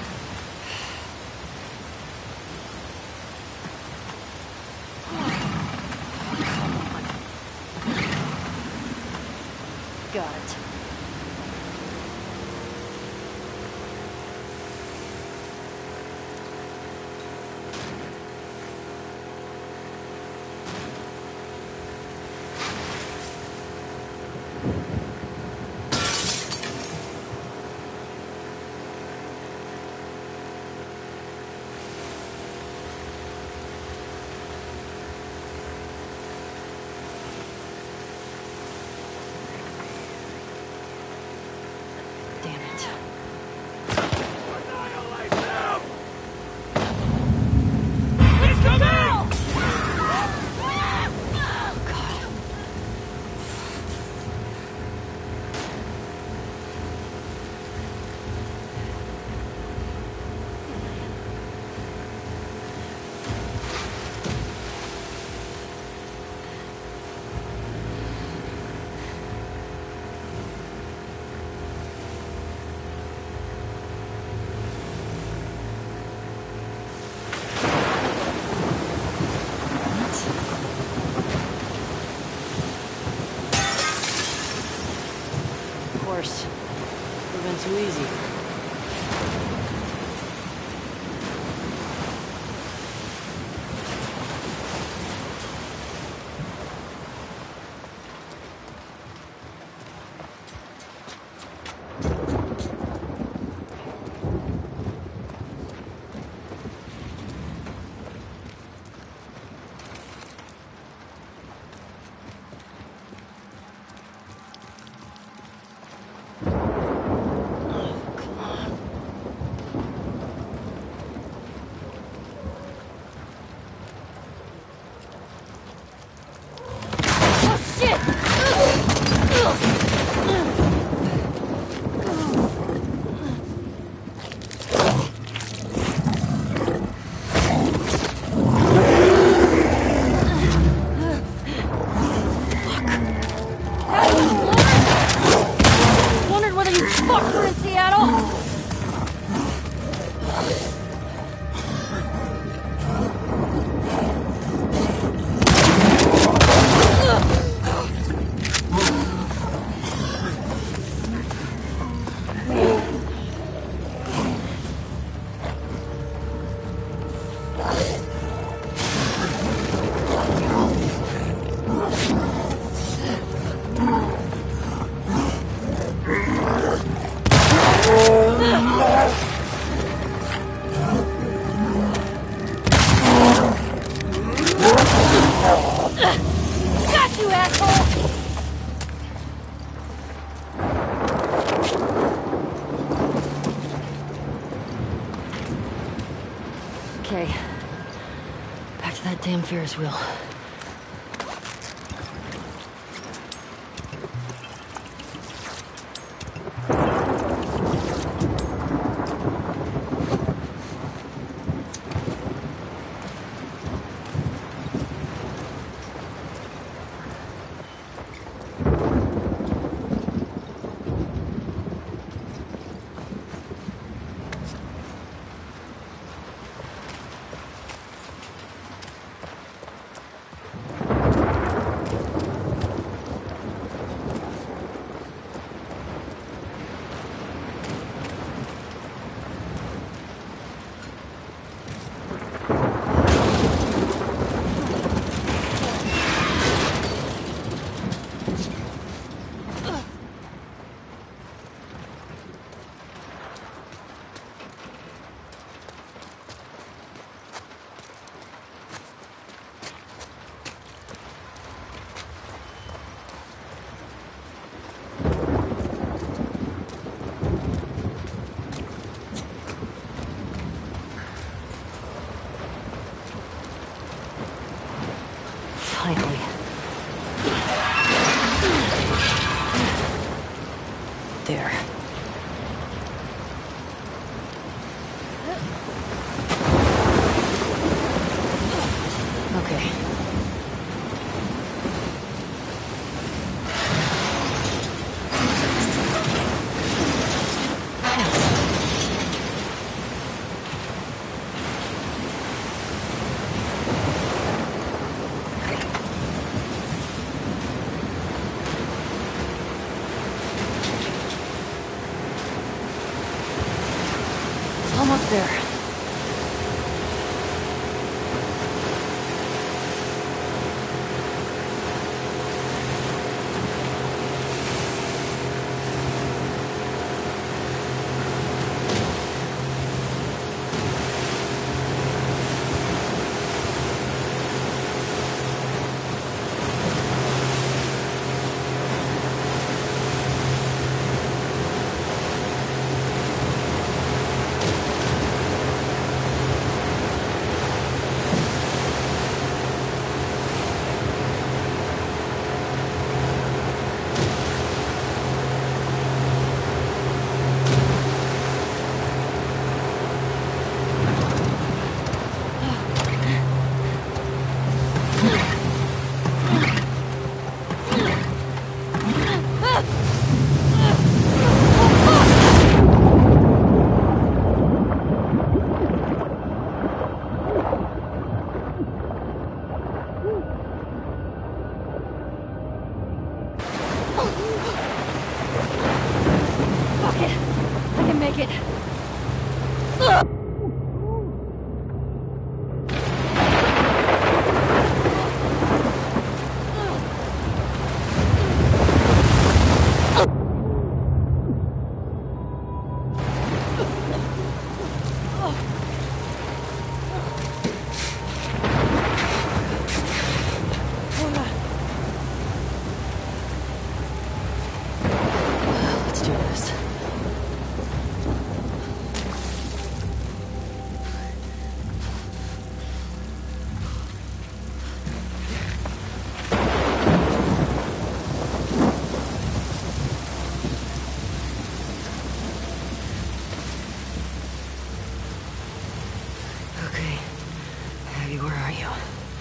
Damn it. It's coming! Of course. Would've been too easy. Wondered whether you fucked were in Seattle. Got you, asshole! Okay. Back to that damn Ferris wheel. Finally. There. Okay. Almost there. take it. Let's do this. Okay. Abby, where are you?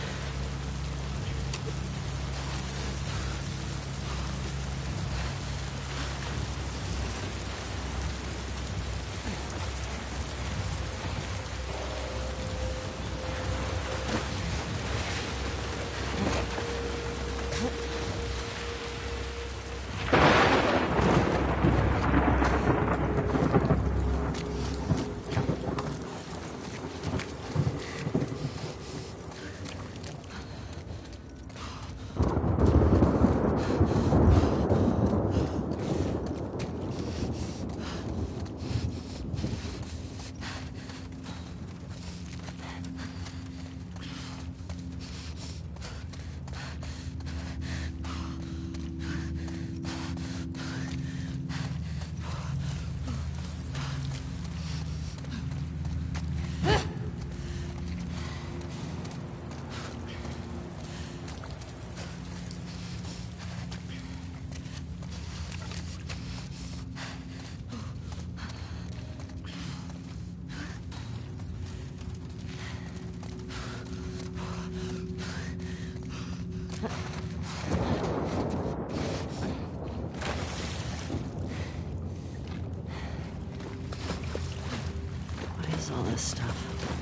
What is all this stuff?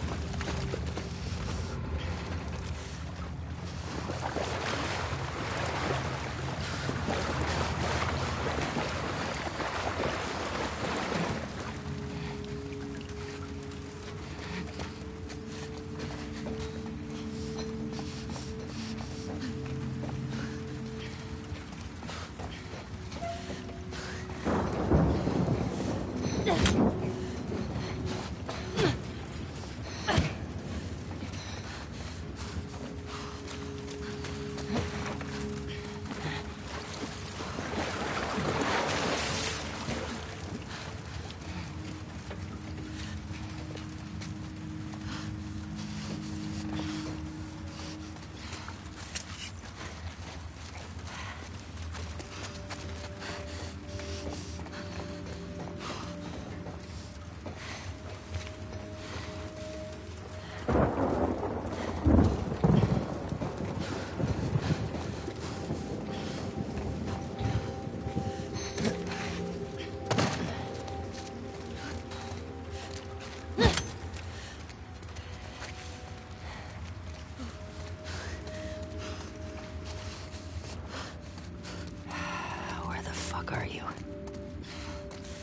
Where the fuck are you?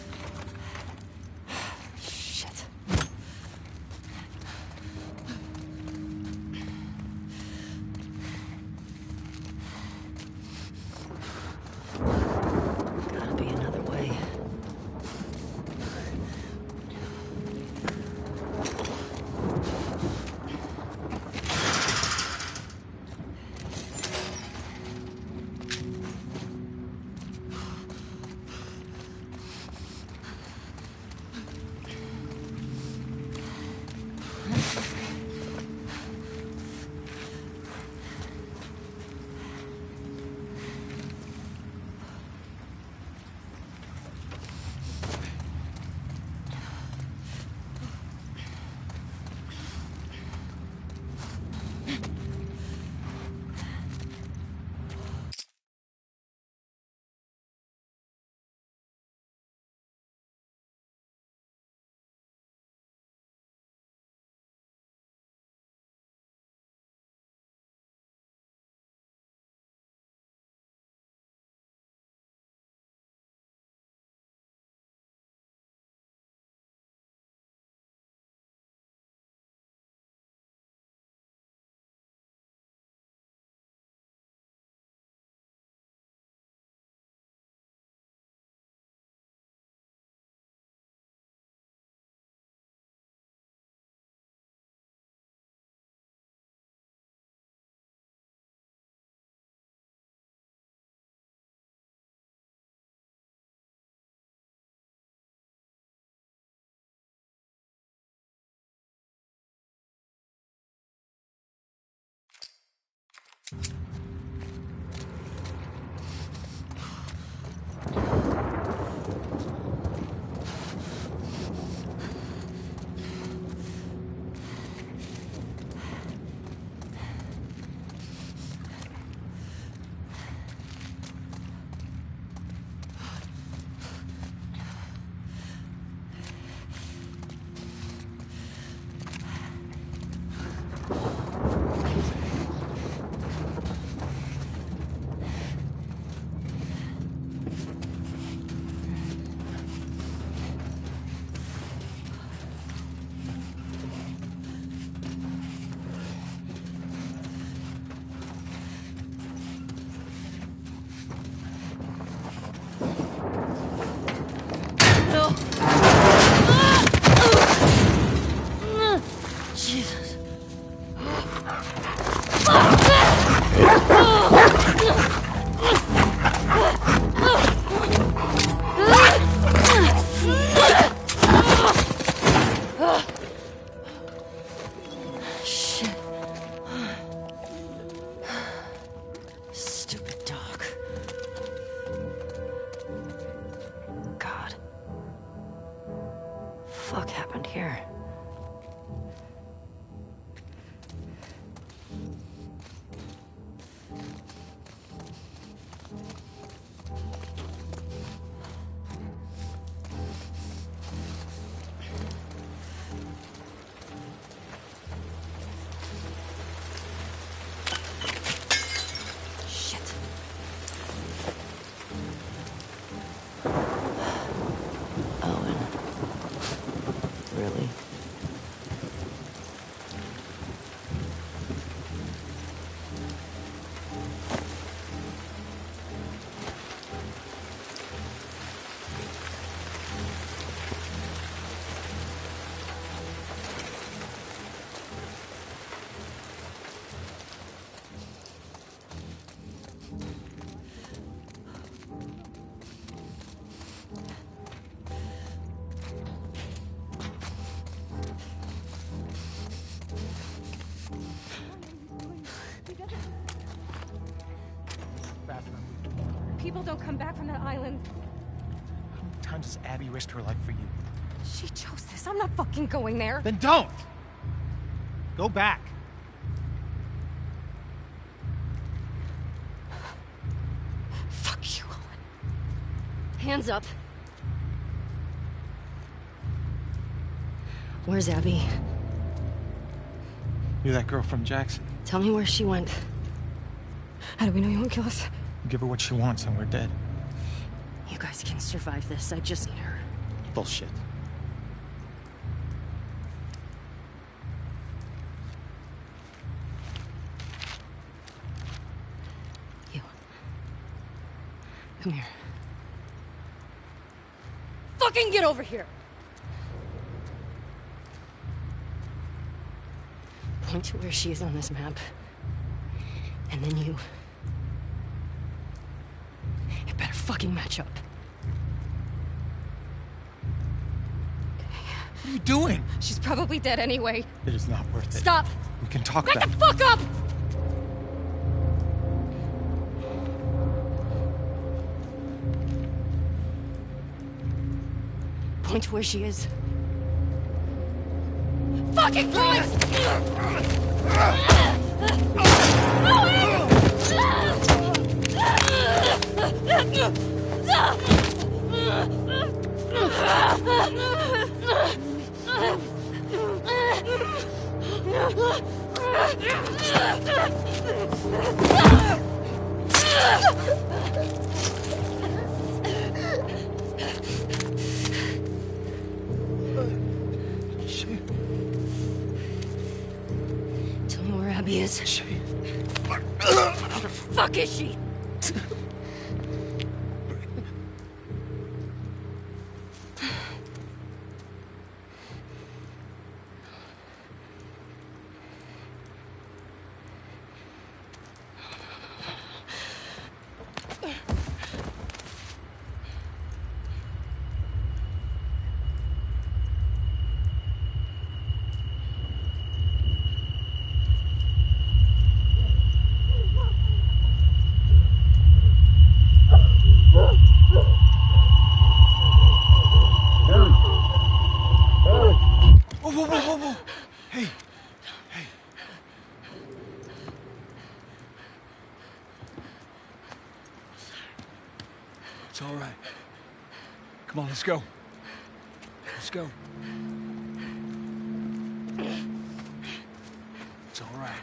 Shit. fuck happened here? Really? People don't come back from that island. How many times has Abby risked her life for you? She chose this. I'm not fucking going there. Then don't! Go back. Fuck you, Owen. Hands up. Where's Abby? You're that girl from Jackson. Tell me where she went. How do we know you won't kill us? Give her what she wants and we're dead. You guys can survive this. I just need her. Bullshit. You. Come here. Fucking get over here! Point to where she is on this map. And then you... It better fucking match up. What are you doing? She's probably dead anyway. It is not worth it. Stop! We can talk Back about the fuck up! Point to where she is. Fucking point! Tell me where Abby is. Where the fuck is she? Whoa. Hey. It's all right. Come on, let's go. Let's go. It's all right.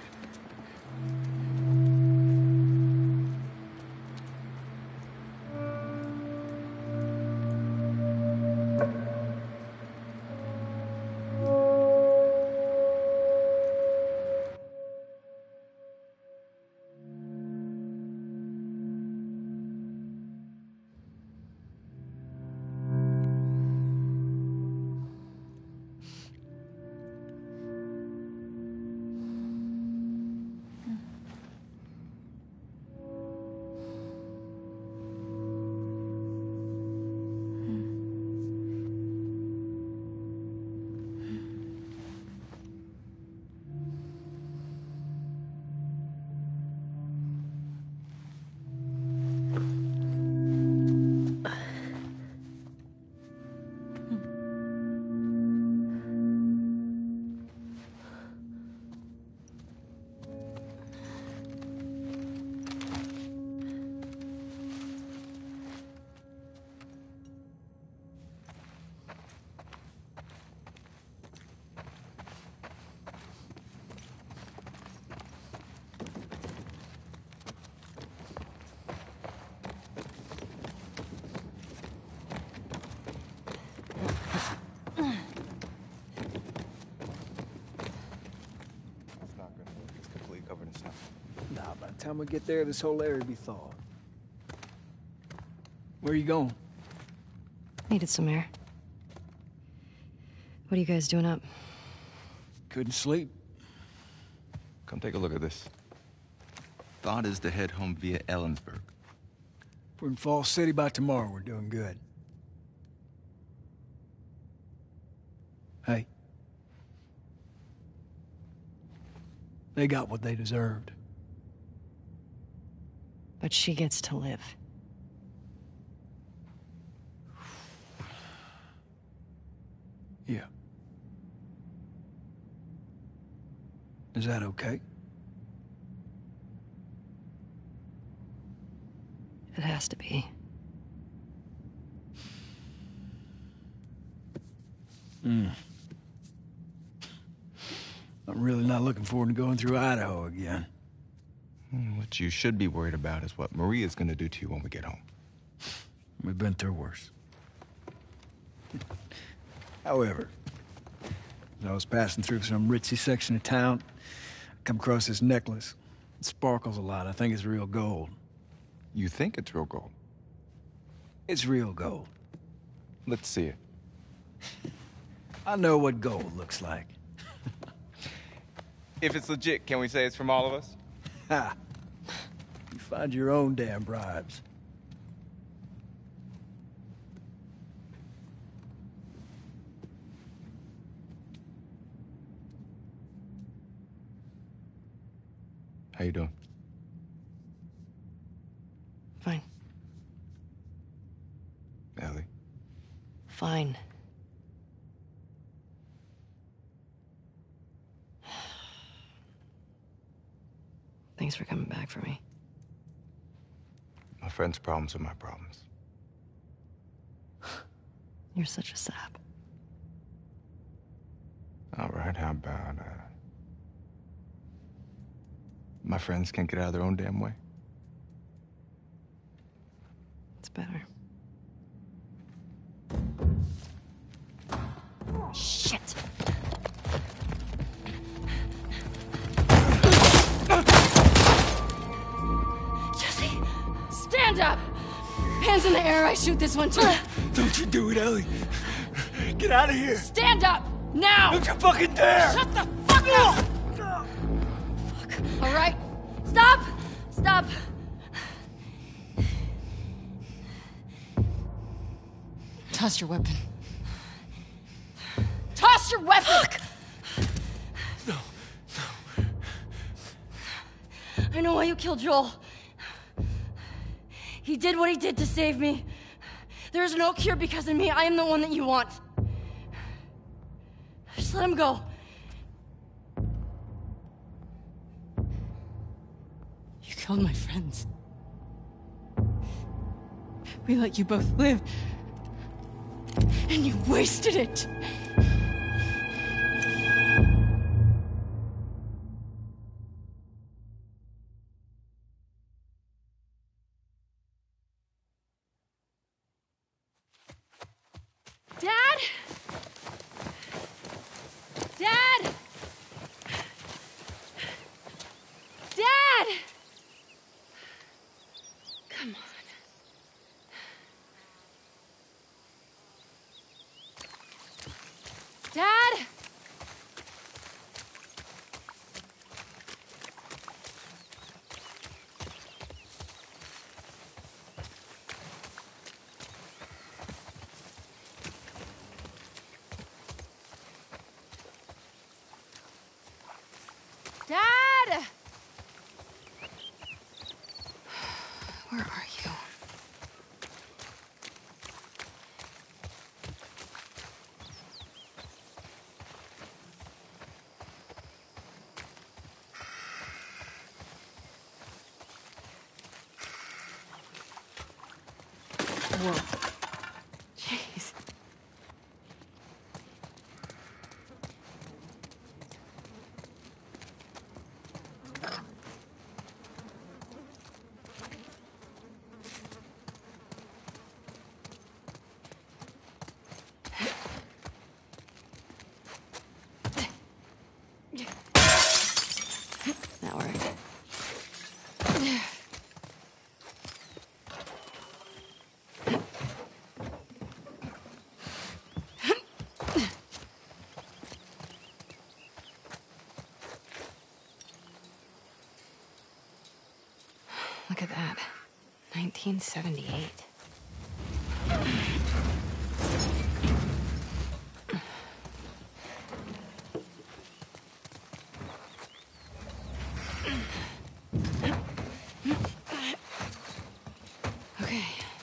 we get there, this whole area will be thawed. Where are you going? Needed some air. What are you guys doing up? Couldn't sleep. Come take a look at this. Thought is to head home via Ellensburg. If we're in Falls City by tomorrow, we're doing good. Hey. They got what they deserved. But she gets to live. Yeah. Is that okay? It has to be. I'm really not looking forward to going through Idaho again. What you should be worried about is what Maria's gonna do to you when we get home. We've been through worse. However, as I was passing through some ritzy section of town, I come across this necklace. It sparkles a lot. I think it's real gold. You think it's real gold? It's real gold. Let's see it. I know what gold looks like. If it's legit, can we say it's from all of us? Ha! You find your own damn bribes. How you doing? Fine. Ellie? Fine. Thanks for coming back for me. My friend's problems are my problems. You're such a sap. All right, how about, my friends can't get out of their own damn way? It's better. Shit! Jesse! Stand up! Hands in the air, I shoot this one too. Don't you do it, Ellie. Get out of here. Stand up! Now! Don't you fucking dare! Shut the fuck up! Fuck. All right. Stop! Stop! Toss your weapon. Toss your weapon! Fuck. No. I know why you killed Joel. He did what he did to save me. There is no cure because of me. I am the one that you want. Just let him go. You killed my friends. We let you both live. And you wasted it. Dad? Dad? Dad! Come on. Dad? Dad! Where are you? Whoa. Jeez. That worked. Look at that. 1978. Okay.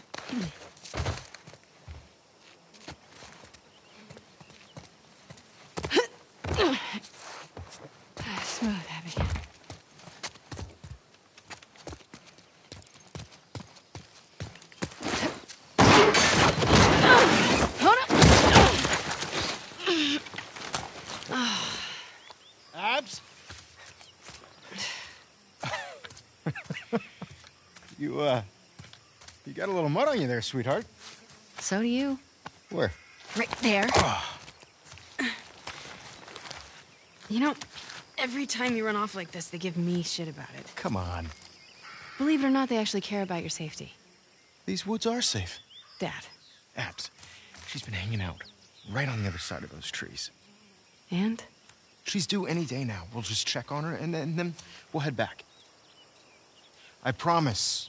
Smooth, Abby. Abs? You got a little mud on you there, sweetheart. So do you. Where? Right there. You know, every time you run off like this, they give me shit about it. Come on. Believe it or not, they actually care about your safety. These woods are safe. Dad. Abs, she's been hanging out right on the other side of those trees. And? She's due any day now. We'll just check on her, and then we'll head back. I promise.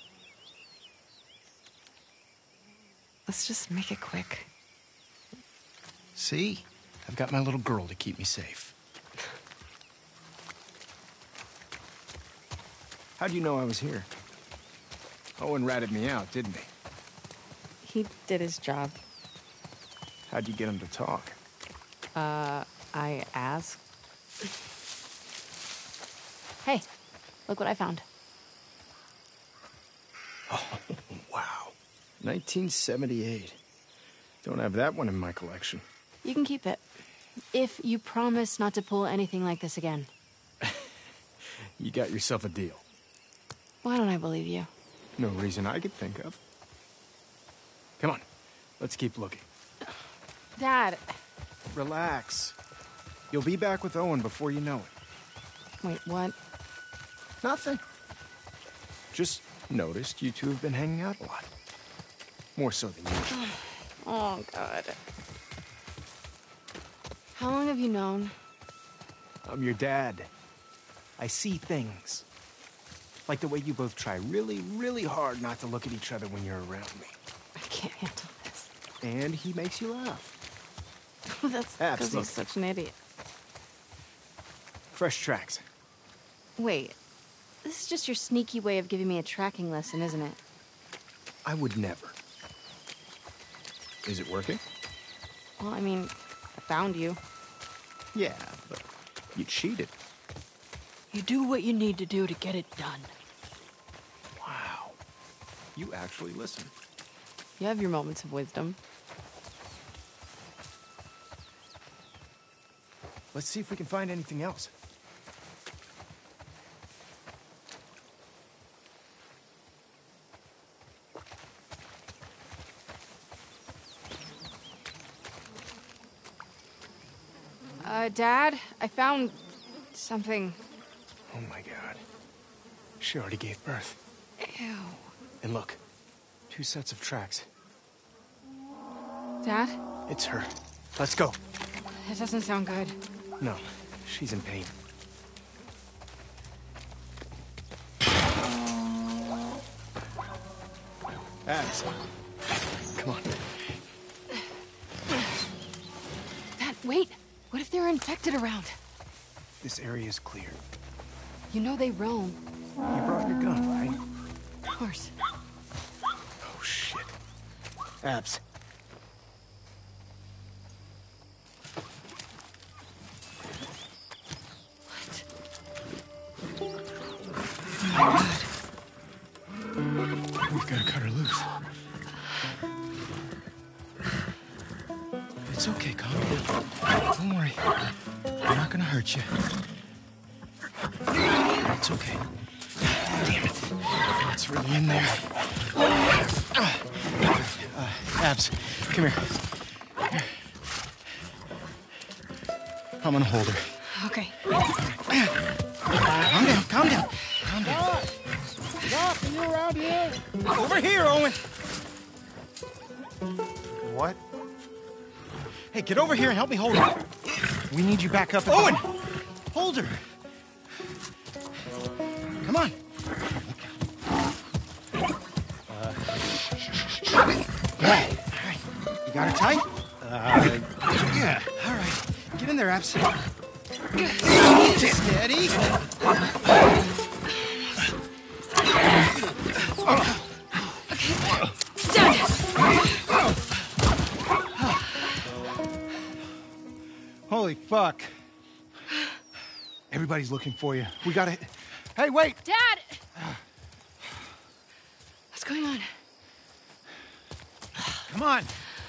Let's just make it quick. See? I've got my little girl to keep me safe. How'd you know I was here? Owen ratted me out, didn't he? He did his job. How'd you get him to talk? I asked. Hey, look what I found. Oh, wow. 1978. Don't have that one in my collection. You can keep it. If you promise not to pull anything like this again. You got yourself a deal. Why don't I believe you? No reason I could think of. Come on, let's keep looking. Dad. Relax. You'll be back with Owen before you know it. Wait, what? Nothing. Just noticed you two have been hanging out a lot. More so than usual. Oh, God. How long have you known? I'm your dad. I see things. Like the way you both try really, really hard not to look at each other when you're around me. I can't handle this. And he makes you laugh. That's because he's such an idiot. Fresh tracks. Wait, this is just your sneaky way of giving me a tracking lesson, isn't it? I would never. Is it working? Well, I mean, I found you. Yeah, but you cheated. You do what you need to do to get it done. Wow. You actually listen. You have your moments of wisdom. Let's see if we can find anything else. Dad, I found something. Oh my God. She already gave birth. Ew. And look, 2 sets of tracks. Dad? It's her. Let's go. That doesn't sound good. No, she's in pain. Abs. Come on. Dad, wait. What if they're infected around? This area is clear. You know they roam. You brought your gun, right? Of course. Oh, shit. Abs. We've got to cut her loose. It's okay, calm down. Don't worry. I'm not gonna hurt you. It's okay. Damn it. It's really in there. Abs, come here. I'm gonna hold her. Okay. Calm down, calm down. Calm down. Doc, are you around here? Over here, Owen! What? Hey, get over here and help me hold her. We need you back up. Owen! Hold her! Come on. All right. You got her tight? Yeah. All right. Get in there, Abs. Steady. Holy fuck. Everybody's looking for you. We gotta... Hey, wait! Dad! What's going on? Come on.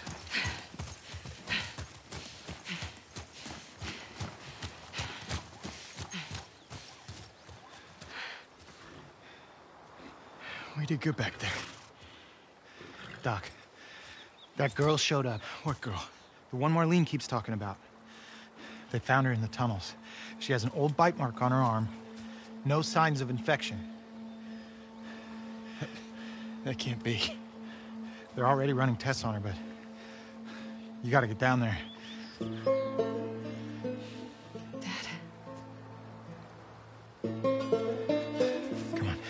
We did good back there. Doc, that girl showed up. What girl? The one Marlene keeps talking about. They found her in the tunnels. She has an old bite mark on her arm. No signs of infection. That can't be. They're already running tests on her, but you gotta get down there. Dad. Come on.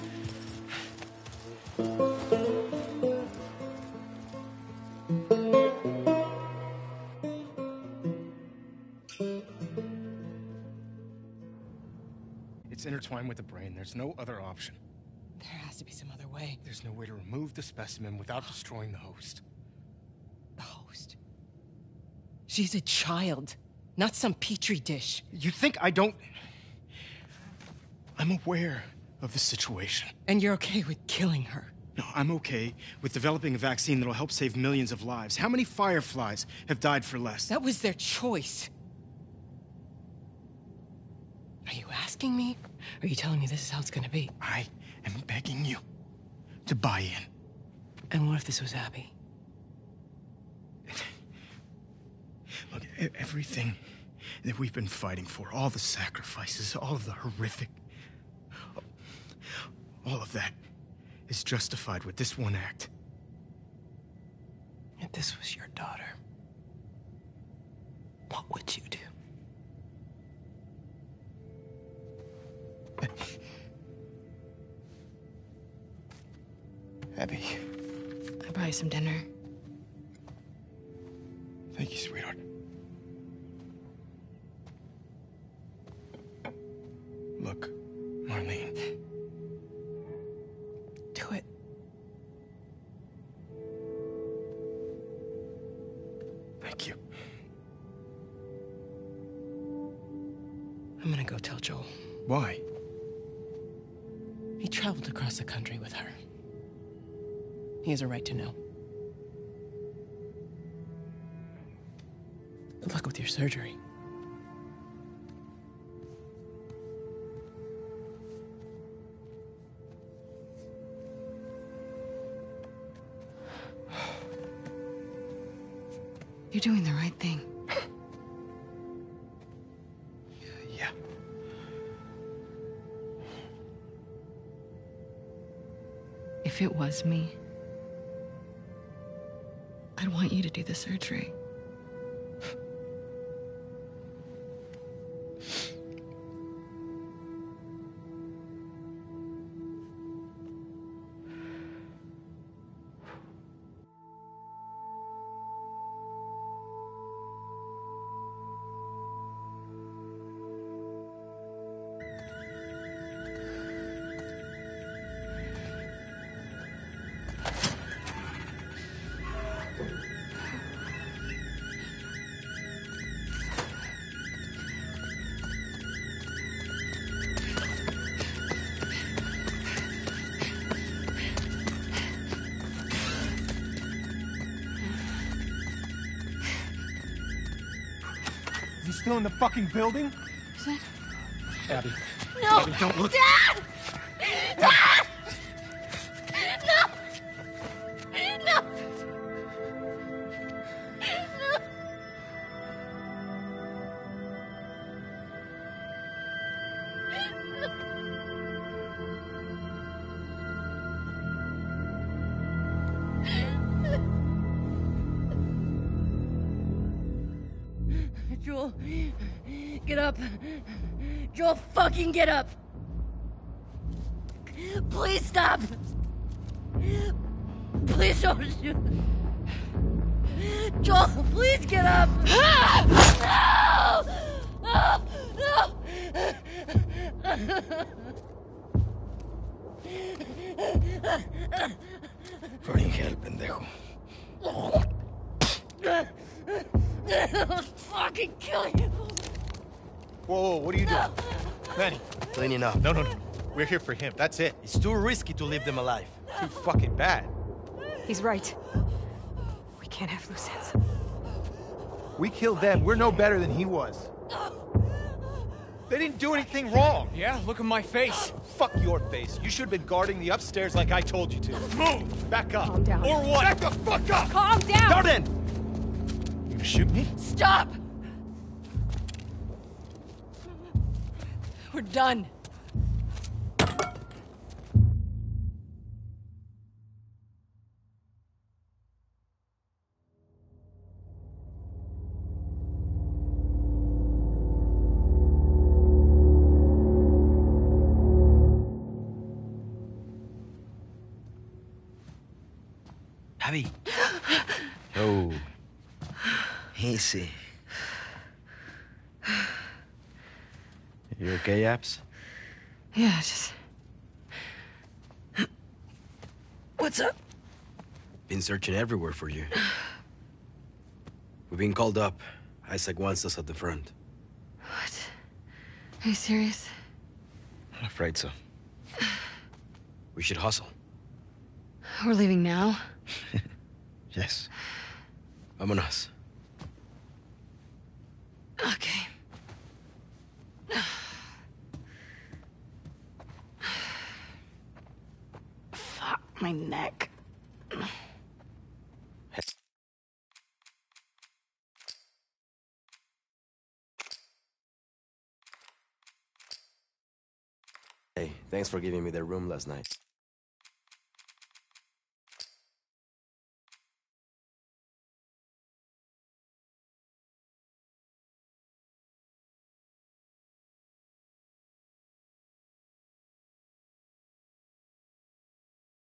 It's intertwined with the brain. There's no other option. There has to be some other way. There's no way to remove the specimen without destroying the host. The host? She's a child, not some petri dish. You think I don't... I'm aware of the situation. And you're okay with killing her? No, I'm okay with developing a vaccine that'll help save millions of lives. How many Fireflies have died for less? That was their choice. Are you asking me? Or are you telling me this is how it's gonna be? I am begging you to buy in. And what if this was Abby? Look, everything that we've been fighting for, all the sacrifices, all of the horrific... all of that is justified with this one act. If this was your daughter, what would you do? Abby. I'll buy you some dinner. Thank you, sweetheart. Look, Marlene. Do it. Thank you. I'm gonna go tell Joel. Why? He traveled across the country with her. He has a right to know. Good luck with your surgery. You're doing the right thing. Yeah. If it was me, I'd want you to do the surgery. Is he still in the fucking building? Abby. No! Abby, don't look. Dad! Dad! No! No! No! Joel, get up. Joel, fucking get up. Please stop. Please don't shoot. Joel, please get up. No! No! Burning hell, pendejo. I'll fucking kill you. Whoa, what are you doing? Manny. Cleaning up. No. We're here for him. That's it. It's too risky to leave them alive. Too fucking bad. He's right. We can't have loose ends. We killed them. We're no better than he was. They didn't do anything wrong. Yeah, look at my face. Fuck your face. You should have been guarding the upstairs like I told you to. Move! Back up. Calm down. Or what? Back the fuck up! Calm down! Now then! You gonna shoot me? Stop! We're done. Javi. Oh. Easy. You okay, Abs? Yeah, just... What's up? Been searching everywhere for you. We've been called up. Isaac wants us at the front. What? Are you serious? I'm afraid so. We should hustle. We're leaving now? Yes. Vámonos. Okay. Fuck my neck. Hey, thanks for giving me the room last night.